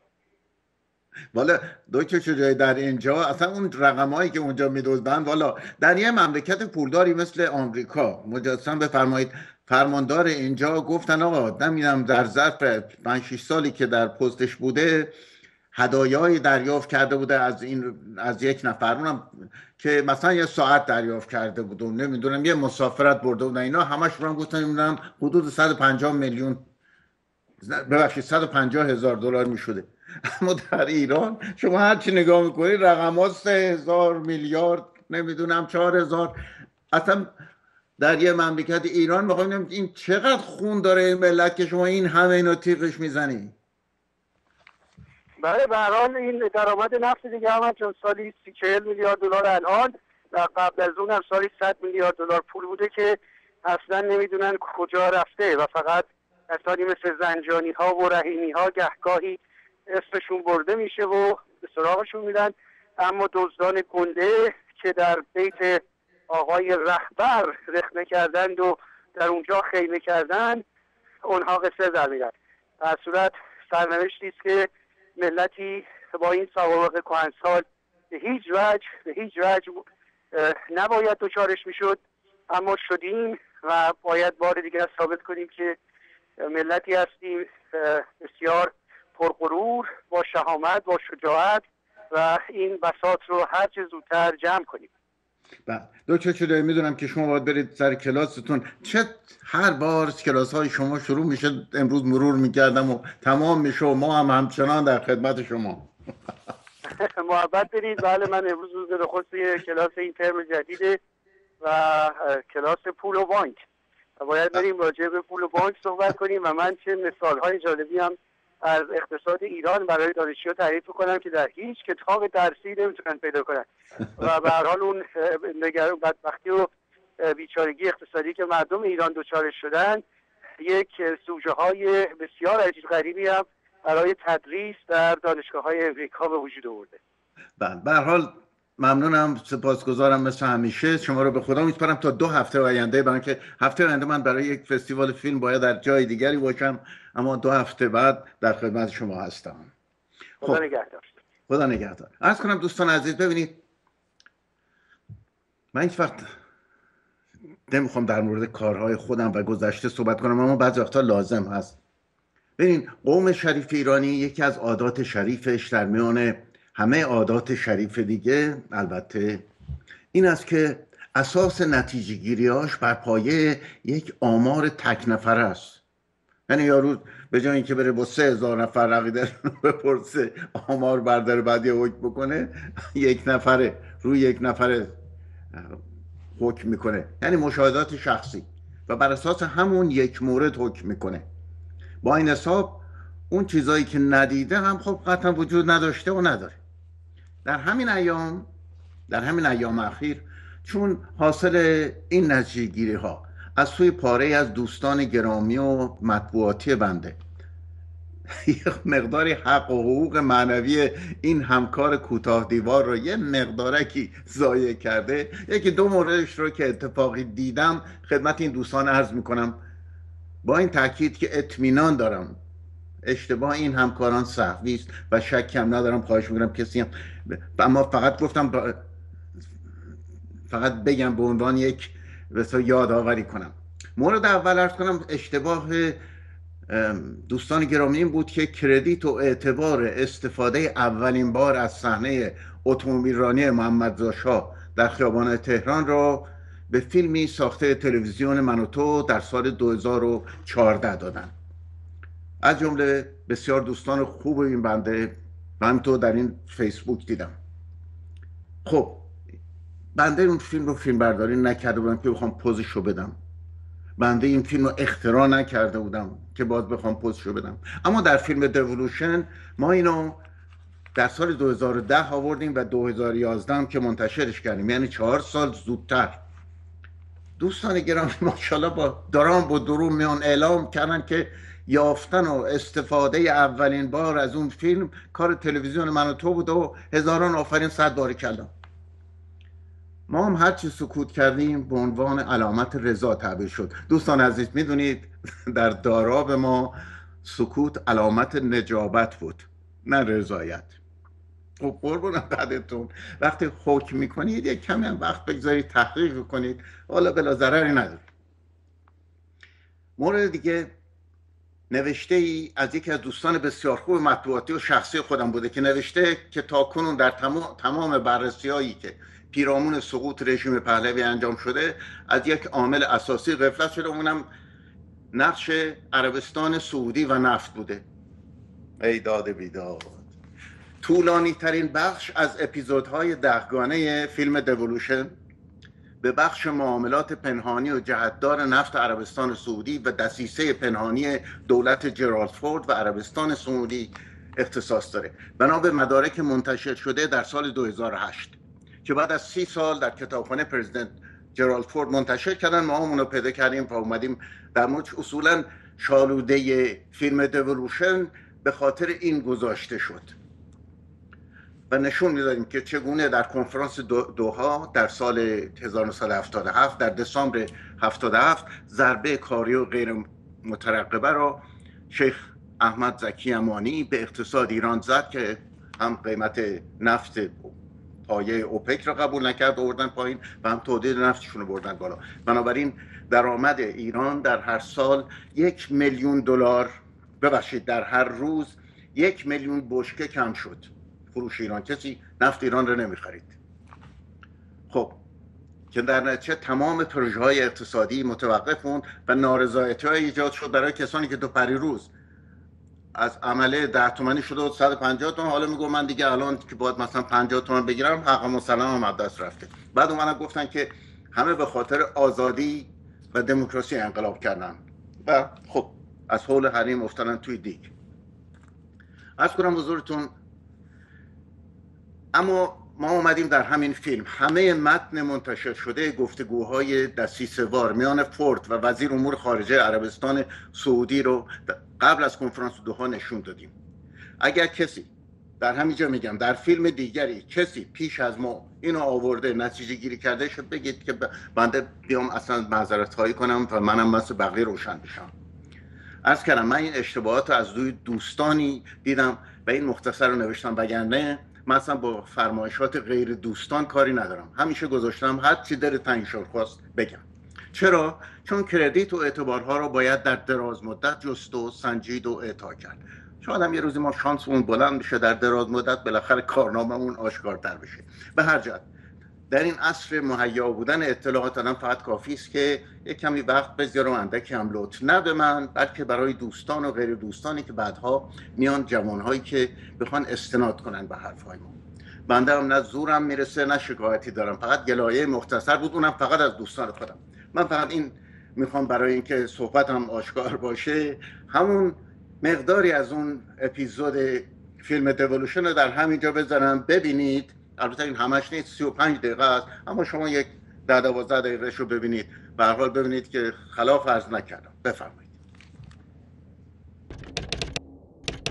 والا دکتر شجاعی در اینجا اصلا اون رقمایی که اونجا میدزدن، والا در یه مملکت پولداری مثل آمریکا مجسم بفرمایید فرماندار اینجا گفتن آقا نمیدونم در ظرف پنج شش سالی که در پستش بوده هدایایی دریافت کرده بوده از این از یک نفر، اونم که مثلا یه ساعت دریافت کرده بود و نمیدونم یه مسافرت برده بودن، اینا همش رو هم گفتن نمیدونم حدود صد و پنجاه میلیون ببخشید صد و پنجاه هزار دلار میشده. اما در ایران شما هر چی نگاه میکنید رقم ها سه هزار میلیارد نمیدونم چهار هزار. اصلا در یه مملکت ایران میخوایم این چقدر خون داره این ملت که شما این همه اینو تیغش میزنی. بله، به هر حال این درآمد نفت دیگه هم چون سالی سی چهل میلیارد دلار الان و قبل از اون هم سالی صد میلیارد دلار پول بوده که اصلا نمیدونن کجا رفته و فقط کسانی مثل زنجانی ها و رحیمی ها گهگاهی اسمشون برده میشه و به سراغشون میدن، اما دزدان گنده که در بیت آقای رهبر رخنه کردند و در اونجا خیمه کردند اونها قصه در میرن. در صورت سرنوشتی است که ملتی با این سوابق کهنسال به هیچ وجه به هیچ وجه نباید دچارش میشد، اما شدیم و باید بار دیگر ثابت کنیم که ملتی هستیم بسیار پرغرور، با شهامت، با شجاعت و این بساط رو هر چه زودتر جمع کنیم. بله دکتر شجاعی، میدونم که شما باید برید سر کلاستون. چه هر بار کلاس های شما شروع میشه امروز مرور میکردم و تمام میشه و ما هم همچنان در خدمت شما. محبت برید. بله، من امروز روز نخست کلاس این ترم جدیده و کلاس پول و بانک و باید بریم راجع به پول و بانک صحبت کنیم و من چه مثال های جالبی هم از اقتصاد ایران برای دانشجویان تعریف کنم که در هیچ کتاب درسی نمیتونن پیدا کنن و به هر حال اون نگران بدبختی و بیچارگی اقتصادی که مردم ایران دچارش شدن یک سوژه های بسیار عجیب غریبی هم برای تدریس در دانشگاه های امریکا به وجود آورده. بله، به هر حال ممنونم، سپاسگزارم مثل همیشه. شما رو به خدا میسپارم تا دو هفته آینده، برای اینکه هفته آینده من برای یک فستیوال فیلم باید در جای دیگری باشم، اما دو هفته بعد در خدمت شما هستم. خدا نگهدار. خدا نگهدار. عرض کنم دوستان عزیز، ببینید من هیچ وقت نمیخوام در مورد کارهای خودم و گذشته صحبت کنم، اما بعضی وقتا لازم هست. ببین، قوم شریف ایرانی یکی از عادات شریفش در میان همه عادات شریف دیگه البته این است که اساس نتیجه گیریاش بر پایه یک آمار تک نفره است. یعنی یارو به جای اینکه بره با سه هزار نفر عقیده رو بپرسه آمار برداره بعد یه حکم بکنه، یک نفره روی یک نفره حکم میکنه، یعنی مشاهدات شخصی و بر اساس همون یک مورد حکم میکنه. با این حساب اون چیزایی که ندیده هم خب قطعا وجود نداشته و نداره. در همین ایام در همین ایام اخیر چون حاصل این نتیجه گیری ها از سوی پاره از دوستان گرامی و مطبوعاتی بنده یه مقداری حق و حقوق معنوی این همکار کوتاه دیوار رو یه مقدارکی ضایع کرده. یکی دو موردش رو که اتفاقی دیدم خدمت این دوستان عرض میکنم، با این تاکید که اطمینان دارم اشتباه این همکاران سهوی است و شک هم ندارم. خواهش میکنم کسی هم، اما فقط گفتم فقط بگم به عنوان یک مثلا یادآوری کنم. مورد اول عرض کنم اشتباه دوستان گرامی این بود که کردیت و اعتبار استفاده اولین بار از صحنه اتومبیل رانی محمدرضا شاه در خیابان تهران را به فیلمی ساخته تلویزیون من و تو در سال دو هزار و چهارده دادن. از جمله بسیار دوستان خوب این بنده من تو در این فیسبوک دیدم. خب بنده اون فیلم رو فیلم برداری نکرده بودم که بخوام پوزشو بدم، بنده این فیلم رو اختراع نکرده بودم که باز بخوام پوزشو بدم. اما در فیلم دیولوشن ما اینو در سال دو هزار و ده آوردیم و دو هزار و یازده هم که منتشرش کردیم، یعنی چهار سال زودتر. دوستان گرامی ماشاءالله با درام با دروم میان اعلام کردن که یافتن و استفاده اولین بار از اون فیلم کار تلویزیون من و تو بود و هزاران آفرین، صد بارکلا. ما هم هرچی سکوت کردیم به عنوان علامت رضا تعبیر شد. دوستان عزیز میدونید در داراب ما سکوت علامت نجابت بود نه رضایت. خب قربونم قدرتون، وقتی حکم میکنید یک کمی هم وقت بگذارید تحقیق کنید، حالا بلا ضرری نداره. مورد دیگه نوشته ای از یکی از دوستان بسیار خوب مطبوعاتی و شخصی خودم بوده که نوشته که تاکنون در تمام تمام بررسی هایی که پیرامون سقوط رژیم پهلوی انجام شده از یک عامل اساسی غفلت شده، اونم نقش عربستان سعودی و نفت بوده. ای داد بیداد. طولانی ترین بخش از اپیزودهای دهگانه فیلم دیولوشن به بخش معاملات پنهانی و جهتدار نفت عربستان سعودی و دسیسه پنهانی دولت جرالد فورد و عربستان سعودی اختصاص داره، بنا به مدارک منتشر شده در سال دو هزار و هشت که بعد از سی سال در کتابخانه پرزیدنت جرالد فورد منتشر کردن. ما هم اونو پیدا کردیم و اومدیم در مورد. اصولا شالوده فیلم دیولوشن به خاطر این گذاشته شد و نشون میدادیم که چگونه در کنفرانس دوحا در سال هزار و نهصد و هفتاد و هفت در دسامبر هفتاد و هفت ضربه کاری و غیر مترقبه را شیخ احمد زکی امانی به اقتصاد ایران زد که هم قیمت نفت پایه اوپک را قبول نکرد آوردن پایین و هم تولید نفتشون رو بردن بالا. بنابراین درآمد ایران در هر سال یک میلیون دلار ببخشید در هر روز یک میلیون بشکه کم شد فروش ایران. کسی نفت ایران رو نمیخرید. خب که در نتیجه تمام پروژه های اقتصادی متوقف موند و نارضایتی های ایجاد شد برای کسانی که تو پریروز از عمله ده تومانی شده و صد و پنجاه تومن، حالا میگم من دیگه الان که باید مثلا پنجاه تومن بگیرم حق مسلم هم دست رفته. بعد اومدن گفتن که همه به خاطر آزادی و دموکراسی انقلاب کردن و خب از حول حریم افتادن توی دیگ. عرض کنم حضورتون، اما ما اومدیم در همین فیلم همه متن منتشر شده گفتگوهای دسیسه‌وار میان فورد و وزیر امور خارجه عربستان سعودی رو قبل از کنفرانس دوحا نشون دادیم. اگر کسی در همینجا میگم در فیلم دیگری کسی پیش از ما اینو آورده نتیجه گیری کرده شد بگید که بنده بیام اصلا معذرت خواهی کنم و منم مثل بقیه روشن بشم. عرض کردم من این اشتباهات از دوی دوستانی دیدم و این مختصر رو نوشتم، وگرنه مثلا با فرمایشات غیر دوستان کاری ندارم. همیشه گذاشتم هر چی در تنگشون خواست بگم. چرا؟ چون کردیت و اعتبارها رو باید در دراز مدت جست و سنجید و اعطا کرد. شاید هم یه روزی ما شانسمون بلند بشه در دراز مدت بالاخره کارناممون آشکارتر بشه. به هر جهت در این عصر مهیا بودن اطلاعات آدم فقط کافی است که یک کمی وقت بذاره و اندکی هم لطف، نه به من بلکه برای دوستان و غیر دوستانی که بعدها میان، جوانهایی که بخوان استناد کنن به حرفهای ما. بنده هم نه زورم میرسه نه شکایتی دارم، فقط گلایه مختصر بود، اونم فقط از دوستان خودم. من فقط این میخوام برای اینکه صحبتم آشکار باشه همون مقداری از اون اپیزود فیلم دیولوشن رو در همینجا بذارم ببینید. البته این همش نیست، سی و پنج دقیقه است، اما شما یک ده دوازده دقیقه رو ببینید، به هر حال ببینید که خلاف عرض نکردم. بفرمایید.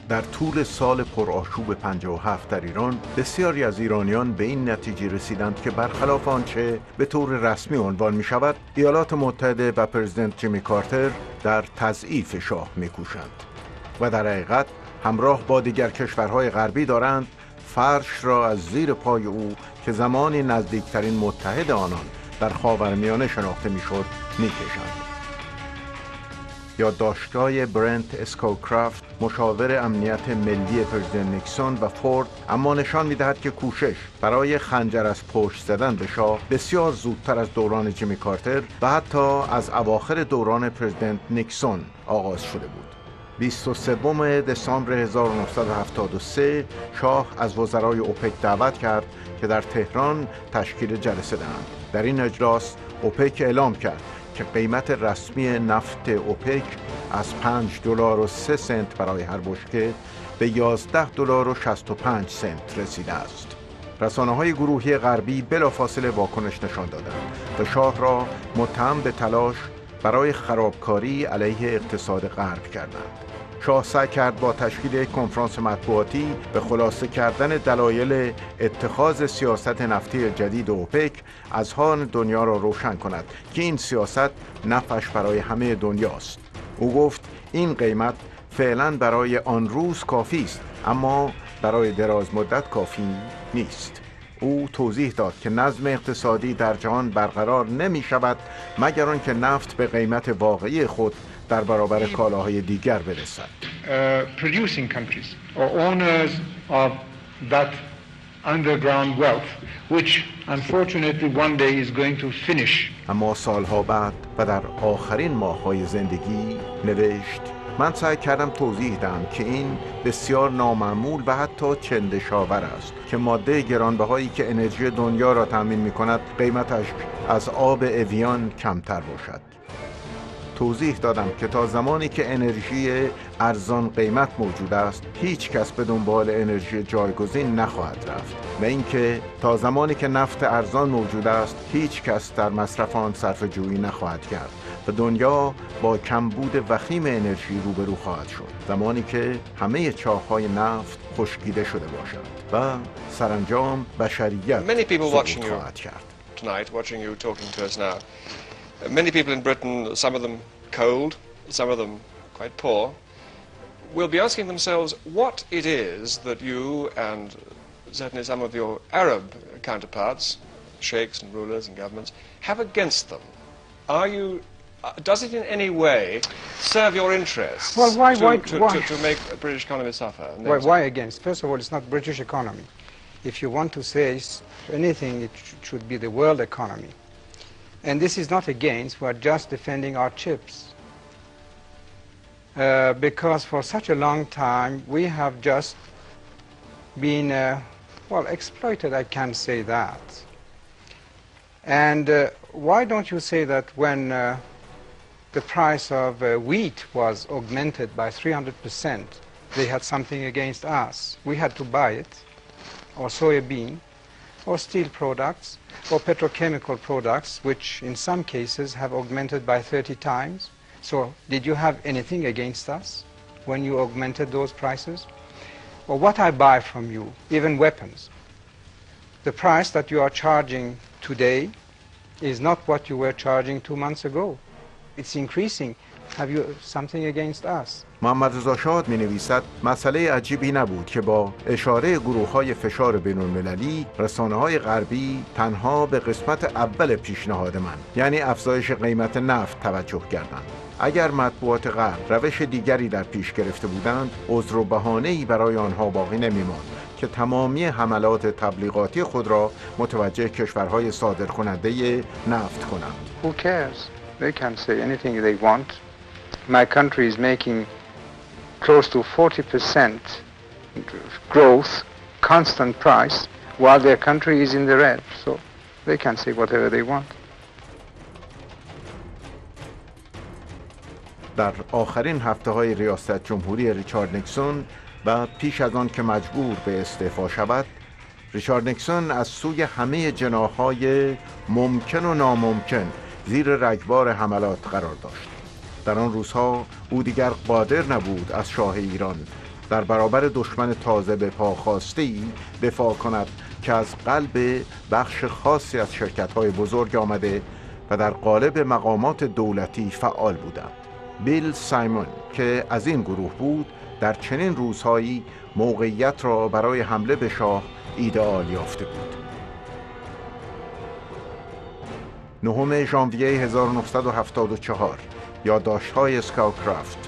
در طول سال پرآشوب پنجاه و هفت در ایران بسیاری از ایرانیان به این نتیجه رسیدند که برخلاف آنچه به طور رسمی عنوان می شود، ایالات متحده و پرزیدنت جیمی کارتر در تضعیف شاه می کوشند و در حقیقت همراه با دیگر کشورهای غربی دارند فرش را از زیر پای او که زمانی نزدیکترین متحد آنان در خاورمیانه شناخته می شد می کشند. یادداشت‌های برنت اسکوکرافت مشاور امنیت ملی پرزیدنت نیکسون و فورد اما نشان می‌دهد که کوشش برای خنجر از پشت زدن به شاه بسیار زودتر از دوران جیمی کارتر و حتی از اواخر دوران پرزیدنت نیکسون آغاز شده بود. بیست و سوم دسامبر هزار و نهصد و هفتاد و سه شاه از وزرای اوپک دعوت کرد که در تهران تشکیل جلسه دهند. در این اجلاس اوپک اعلام کرد که قیمت رسمی نفت اوپک از پنج دلار و سه سنت برای هر بشکه به یازده دلار و شصت و پنج سنت رسیده است. رسانه‌های گروهی غربی بلافاصله واکنش نشان دادند و شاه را متهم به تلاش برای خرابکاری علیه اقتصاد غرب کردند. شاه سعی کرد با تشکیل یک کنفرانس مطبوعاتی به خلاصه کردن دلایل اتخاذ سیاست نفتی جدید اوپک اذهان دنیا را روشن کند که این سیاست نفعش برای همه دنیاست. او گفت این قیمت فعلا برای آن روز کافی است اما برای دراز مدت کافی نیست. او توضیح داد که نظم اقتصادی در جهان برقرار نمی شود مگر آنکه نفت به قیمت واقعی خود در برابر کالاهای دیگر برسد. Uh, producing countries or owners of that underground wealth which unfortunately one day is going to finish. اما سالها بعد و در آخرین ماه‌های زندگی نوشت: من سعی کردم توضیح دهم که این بسیار نامعمول و حتی چندشاور است که ماده گرانبهایی که انرژی دنیا را تامین می‌کند قیمتش از آب اویان کمتر باشد. توضیح دادم که تا زمانی که انرژی ارزان قیمت موجود است هیچ کس به دنبال انرژی جایگزین نخواهد رفت و اینکه تا زمانی که نفت ارزان موجود است هیچ کس در مصرف آن صرفه جویی نخواهد کرد و دنیا با کمبود وخیم انرژی روبرو خواهد شد زمانی که همه چاه‌های نفت خشکیده شده باشد و سرانجام بشریت سقوط خواهد کرد. Tonight, watching you talking to us now. Many people in Britain, some of them cold, some of them quite poor, will be asking themselves what it is that you and certainly some of your Arab counterparts, sheikhs and rulers and governments, have against them. Are you, uh, does it in any way serve your interests well, why, to, why, to, why? to, to make the British economy suffer? Why, why against? First of all, it's not British economy. If you want to say anything, it sh should be the world economy. And this is not against, we are just defending our chips. Uh, because for such a long time we have just been, uh, well, exploited, I can say that. And uh, why don't you say that when uh, the price of uh, wheat was augmented by three hundred percent, they had something against us. We had to buy it, or soybean, or steel products, or petrochemical products, which in some cases have augmented by thirty times. So did you have anything against us when you augmented those prices? Or what I buy from you, even weapons. The price that you are charging today is not what you were charging two months ago. It's increasing. Have you something against us? محمد رضا شاد می نویسد مسئله عجیبی نبود که با اشاره گروه‌های فشار بین‌المللی رسانه‌های غربی تنها به قسمت اول پیشنهاد من یعنی افزایش قیمت نفت توجه کردند. اگر مطبوعات غرب روش دیگری در پیش گرفته بودند عذر و بهانه‌ای برای آنها باقی نمی‌ماند که تمامی حملات تبلیغاتی خود را متوجه کشورهای صادرکننده نفت کنند. Who cares? They can say anything they want. My country is making close to forty percent growth, constant price, while their country is in the red. So they can say whatever they want. در آخرین هفته‌های ریاست جمهوری ریچارد نیکسون و پیش از آن که مجبور به استعفا شود، ریچارد نیکسون از سوی همه جناح‌های ممکن و ناممکن زیر رگبار حملات قرار داشت. در آن روزها او دیگر قادر نبود از شاه ایران در برابر دشمن تازه به پا خواسته‌ای دفاع کند که از قلب بخش خاصی از شرکت‌های بزرگ آمده و در قالب مقامات دولتی فعال بودند. بیل سایمون که از این گروه بود در چنین روزهایی موقعیت را برای حمله به شاه ایدئال یافته بود. نهم ژانویه هزار و نهصد و هفتاد و چهار یادداشت‌های اسکاوکرافت.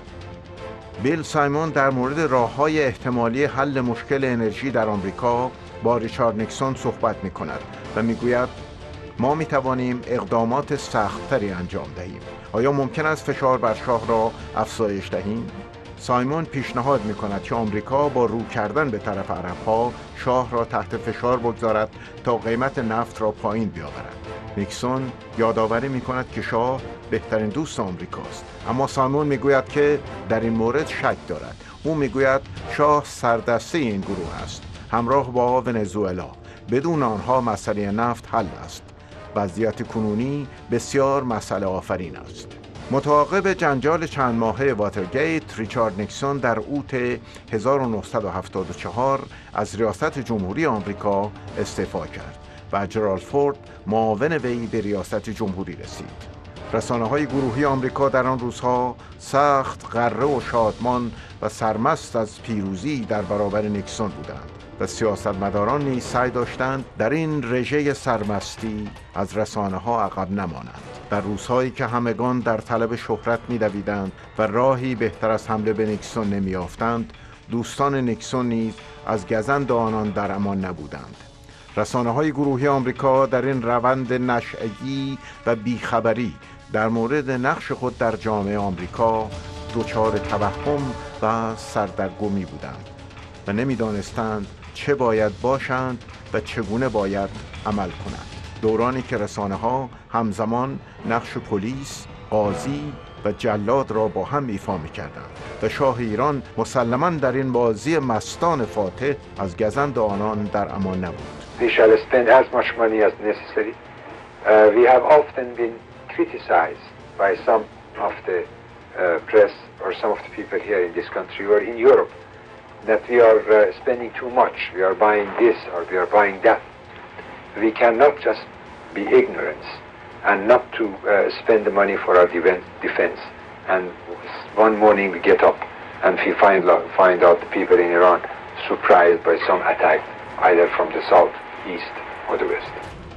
بیل سایمون در مورد راه‌های احتمالی حل مشکل انرژی در آمریکا با ریچارد نیکسون صحبت می‌کند و می‌گوید ما می‌توانیم اقدامات سخت‌تری انجام دهیم. آیا ممکن است فشار بر شاه را افزایش دهیم؟ سایمون پیشنهاد می‌کند که آمریکا با رو کردن به طرف عرب‌ها شاه را تحت فشار بگذارد تا قیمت نفت را پایین بیاورد. نیکسون یادآوری می‌کند که شاه بهترین دوست آمریکاست، اما سایمون می‌گوید که در این مورد شک دارد. او می‌گوید شاه سردسته این گروه است، همراه با ونزوئلا. بدون آنها مسئله نفت حل است. وضعیت کنونی بسیار مسئله آفرین است. متعاقب جنجال چند ماهه واترگیت، ریچارد نیکسون در اوت هزار و نهصد و هفتاد و چهار از ریاست جمهوری آمریکا استعفا کرد و جرالد فورد معاون وی به ریاست جمهوری رسید. رسانه‌های گروهی آمریکا در آن روزها سخت غره و شادمان و سرمست از پیروزی در برابر نیکسون بودند و سیاستمداران نیز سعی داشتند در این رژه سرمستی از رسانه‌ها عقب نمانند. در روزهایی که همگان در طلب شهرت می‌دویدند و راهی بهتر از حمله به نیکسون نمی‌یافتند، دوستان نیکسون نیز از گزند آنان در امان نبودند. رسانه‌های گروهی آمریکا در این روند نشئی و بیخبری در مورد نقش خود در جامعه آمریکا دچار توهم و سردرگمی بودند و نمی‌دانستند چه باید باشند و چگونه باید عمل کنند. دورانی که رسانه‌ها همزمان نقش پلیس، قاضی و جلاد را با هم ایفا می‌کردند و شاه ایران مسلماً در این بازی مستان فاتح از گزند آنان در امان نبود. We shall spend as much money as necessary. Uh, we have often been criticized by some of the uh, press or some of the people here in this country or in Europe that we are uh, spending too much. We are buying this or we are buying that. We cannot just be ignorant and not to uh, spend the money for our defense. And one morning we get up and we find, find out the people in Iran surprised by some attack either from the south, east or the west.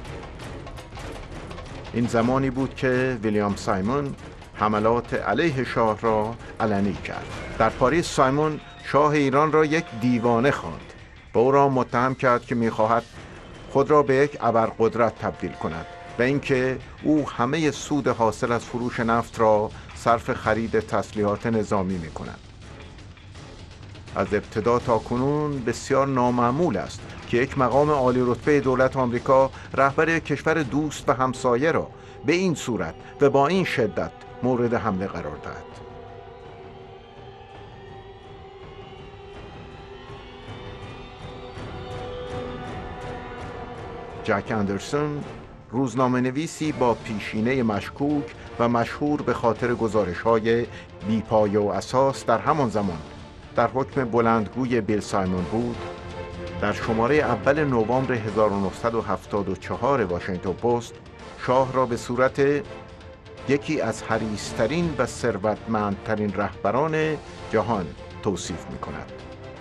این زمانی بود که ویلیام سایمون حملات علیه شاه را علنی کرد. در پاریس سایمون شاه ایران را یک دیوانه خواند و او را متهم کرد که می‌خواهد خود را به یک ابرقدرت تبدیل کند و اینکه او همه سود حاصل از فروش نفت را صرف خرید تسلیحات نظامی می‌کند. از ابتدا تا کنون بسیار نامعمول است که یک مقام عالی رتبه دولت آمریکا رهبر کشور دوست و همسایه را به این صورت و با این شدت مورد حمله قرار دهد. جک اندرسون، روزنامه‌نویسی با پیشینه مشکوک و مشهور به خاطر گزارش‌های بی‌پایه و اساس در همان زمان در حکم بلندگوی بیل سایمون بود، در شماره اول نوامبر هزار و نهصد و هفتاد و چهار واشنگتن پست شاه را به صورت یکی از حریص‌ترین و ثروتمندترین رهبران جهان توصیف می‌کند.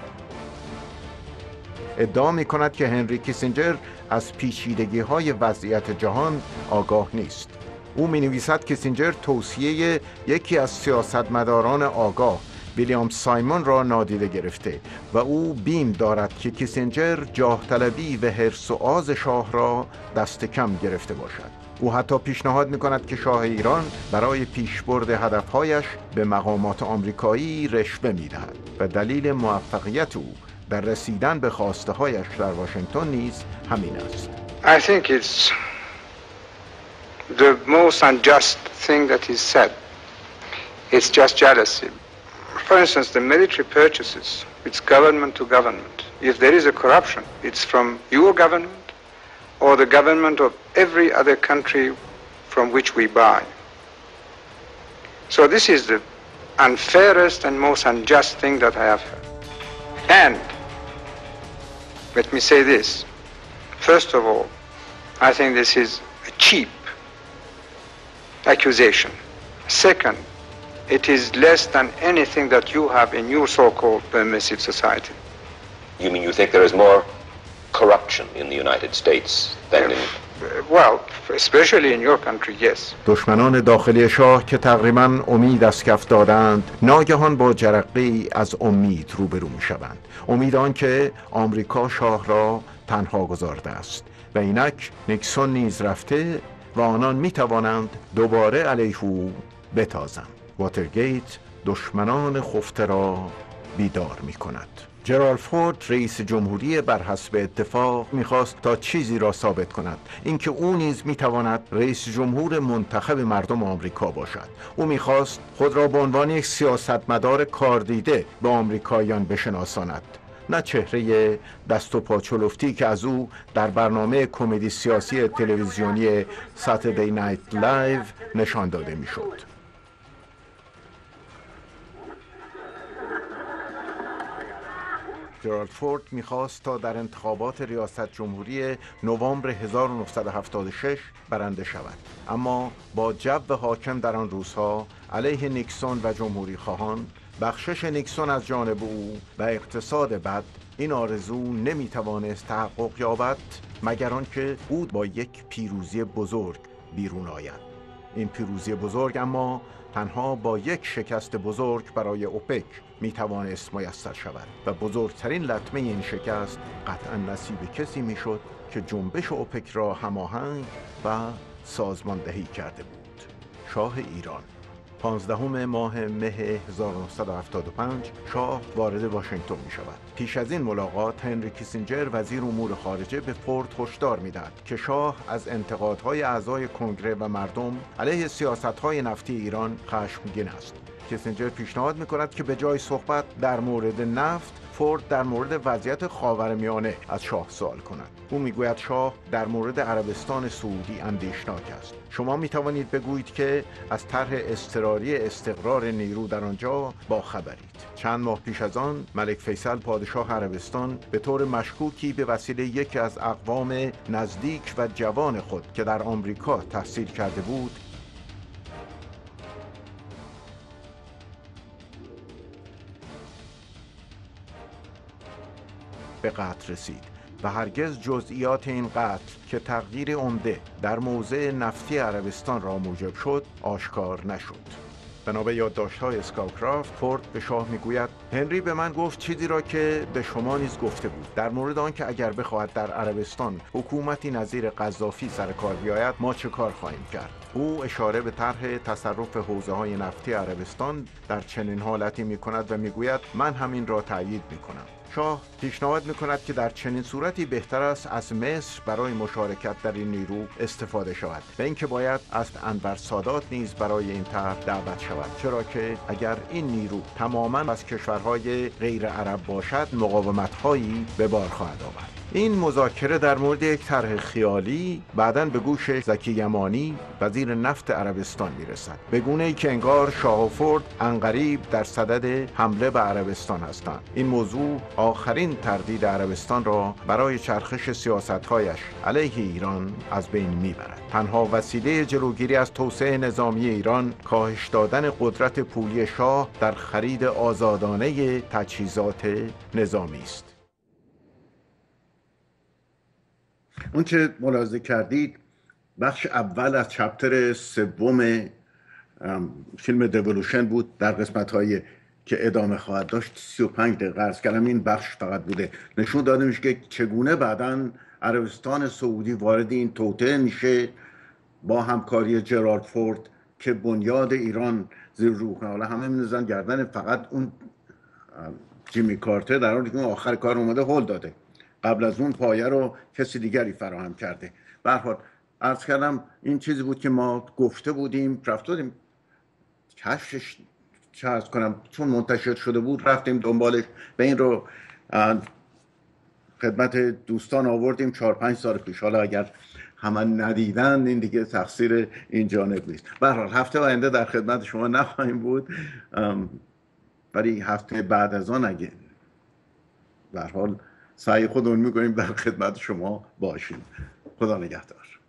ادعا می‌کند که هنری کیسینجر از پیچیدگی‌های وضعیت جهان آگاه نیست. او می‌نویسد کیسینجر توصیه یکی از سیاستمداران آگاه ویلیام سایمون را نادیده گرفته و او بیم دارد که کیسینجر جاه طلبی و حرص و آز شاه را دست کم گرفته باشد. او حتی پیشنهاد می‌کند که شاه ایران برای پیشبرد هدف‌هایش به مقامات آمریکایی رشوه می‌دهد و دلیل موفقیت او در رسیدن به خواسته‌هایش در واشنگتن نیز همین است. I think it's the most unjust thing that is said. It's just jealousy. For instance, the military purchases, it's government to government. If there is a corruption, it's from your government or the government of every other country from which we buy. So this is the unfairest and most unjust thing that I have heard. And let me say this. First of all, I think this is a cheap accusation. Second, it is less than anything that you have in your so-called permissive society. You mean you think there is more corruption in the United States than in... Well, especially in your country, yes. دشمنان داخلی شاه که تقریباً امید از کف دادند ناگهان با جرقه‌ای از امید روبرو می‌شوند. امید آن که آمریکا شاه را تنها گذارده است و اینک نیکسون نیز رفته و آنان می‌توانند دوباره علیه او بتازند. واترگیت دشمنان خفته را بیدار می‌کند. جرالد فورد رئیس جمهوری بر حسب اتفاق میخواست تا چیزی را ثابت کند، اینکه او نیز میتواند رئیس جمهور منتخب مردم آمریکا باشد. او میخواست خود را به عنوان یک سیاستمدار کاردیده به آمریکاییان بشناساند، نه چهره دست و پا چلفتی که از او در برنامه کمدی سیاسی تلویزیونی ساتردی نایت لایو نشان داده میشد. جرالد فورد میخواست تا در انتخابات ریاست جمهوری نوامبر هزار و نهصد و هفتاد و شش برنده شود، اما با جو حاکم در آن روزها علیه نیکسون و جمهوری خواهان، بخشش نیکسون از جانب او و اقتصاد بد، این آرزو نمیتوانست تحقق یابد مگر آنکه او با یک پیروزی بزرگ بیرون آید. این پیروزی بزرگ اما تنها با یک شکست بزرگ برای اوپک میتوانست میسر شود و بزرگترین لطمه این شکست قطعا نصیب کسی میشد که جنبش اوپک را هماهنگ و سازماندهی کرده بود: شاه ایران. پانزدهم ماه مه هزار و نهصد و هفتاد و پنج شاه وارد واشنگتن می شود. پیش از این ملاقات هنری کیسینجر وزیر امور خارجه به فورد هشدار می‌دهد که شاه از انتقادهای اعضای کنگره و مردم علیه سیاست‌های نفتی ایران خشمگین است. کیسینجر پیشنهاد می‌کند که به جای صحبت در مورد نفت، فورد در مورد وضعیت خاورمیانه از شاه سوال کند. او میگوید شاه در مورد عربستان سعودی اندیشناک است. شما میتوانید بگویید که از طرح اضطراری استقرار نیرو در آنجا با خبرید. چند ماه پیش از آن ملک فیصل پادشاه عربستان به طور مشکوکی به وسیله یکی از اقوام نزدیک و جوان خود که در آمریکا تحصیل کرده بود به قتل رسید و هرگز جزئیات این قتل که تغییر عمده در موضع نفتی عربستان را موجب شد آشکار نشد. بنا به یادداشت‌های اسکاوکرافت، فورد به شاه میگوید هنری به من گفت چیزی را که به شما نیز گفته بود در مورد آنکه اگر بخواهد در عربستان حکومتی نظیر قذافی سر کار بیاید ما چه کار خواهیم کرد. او اشاره به طرح تصرف حوزه‌های نفتی عربستان در چنین حالتی می‌کند و میگوید من همین را تأیید می‌کنم. شاه پیشنهاد می‌کند که در چنین صورتی بهتر است از مصر برای مشارکت در این نیرو استفاده شود و اینکه باید از انور سادات نیز برای این طرح دعوت شود، چرا که اگر این نیرو تماماً از کشورهای غیر عرب باشد مقاومت‌هایی به بار خواهد آورد. این مذاکره در مورد یک طرح خیالی بعداً به گوش زکی یمانی وزیر نفت عربستان میرسد، به گونه‌ای که انگار شاه و فورد عنقریب در صدد حمله به عربستان هستند. این موضوع آخرین تردید عربستان را برای چرخش سیاست‌هایش علیه ایران از بین میبرد. تنها وسیله جلوگیری از توسعه نظامی ایران کاهش دادن قدرت پولی شاه در خرید آزادانه تجهیزات نظامی است. اون چه ملاحظه کردید بخش اول از چپتر سوم فیلم دیولوشن بود در قسمت‌های که ادامه خواهد داشت. سی و پنج دقیقه عرض کردم این بخش فقط بوده. نشون داده میشه که چگونه بعداً عربستان سعودی وارد این توطئه میشه با همکاری جرالد فورد که بنیاد ایران زیر رو کنه. حالا همه می‌نزن گردن فقط اون جیمی کارتر، در حالی که اون آخر کار اومده هل داده. قبل از اون پایه رو کسی دیگری فراهم کرده. به هر حال عرض کردم این چیزی بود که ما گفته بودیم، رفتیم کشفش چه عرض کنم چون منتشر شده بود رفتیم دنبالش و این رو خدمت دوستان آوردیم چهار پنج سال پیش. حالا اگر همه ندیدن این دیگه تقصیر این جانب نیست. به هر حال هفته آینده در خدمت شما نخواهیم بود، ولی هفته بعد از آن اگه به هر حال سعی خودمون میکنیم در خدمت شما باشیم. خدا نگهدار.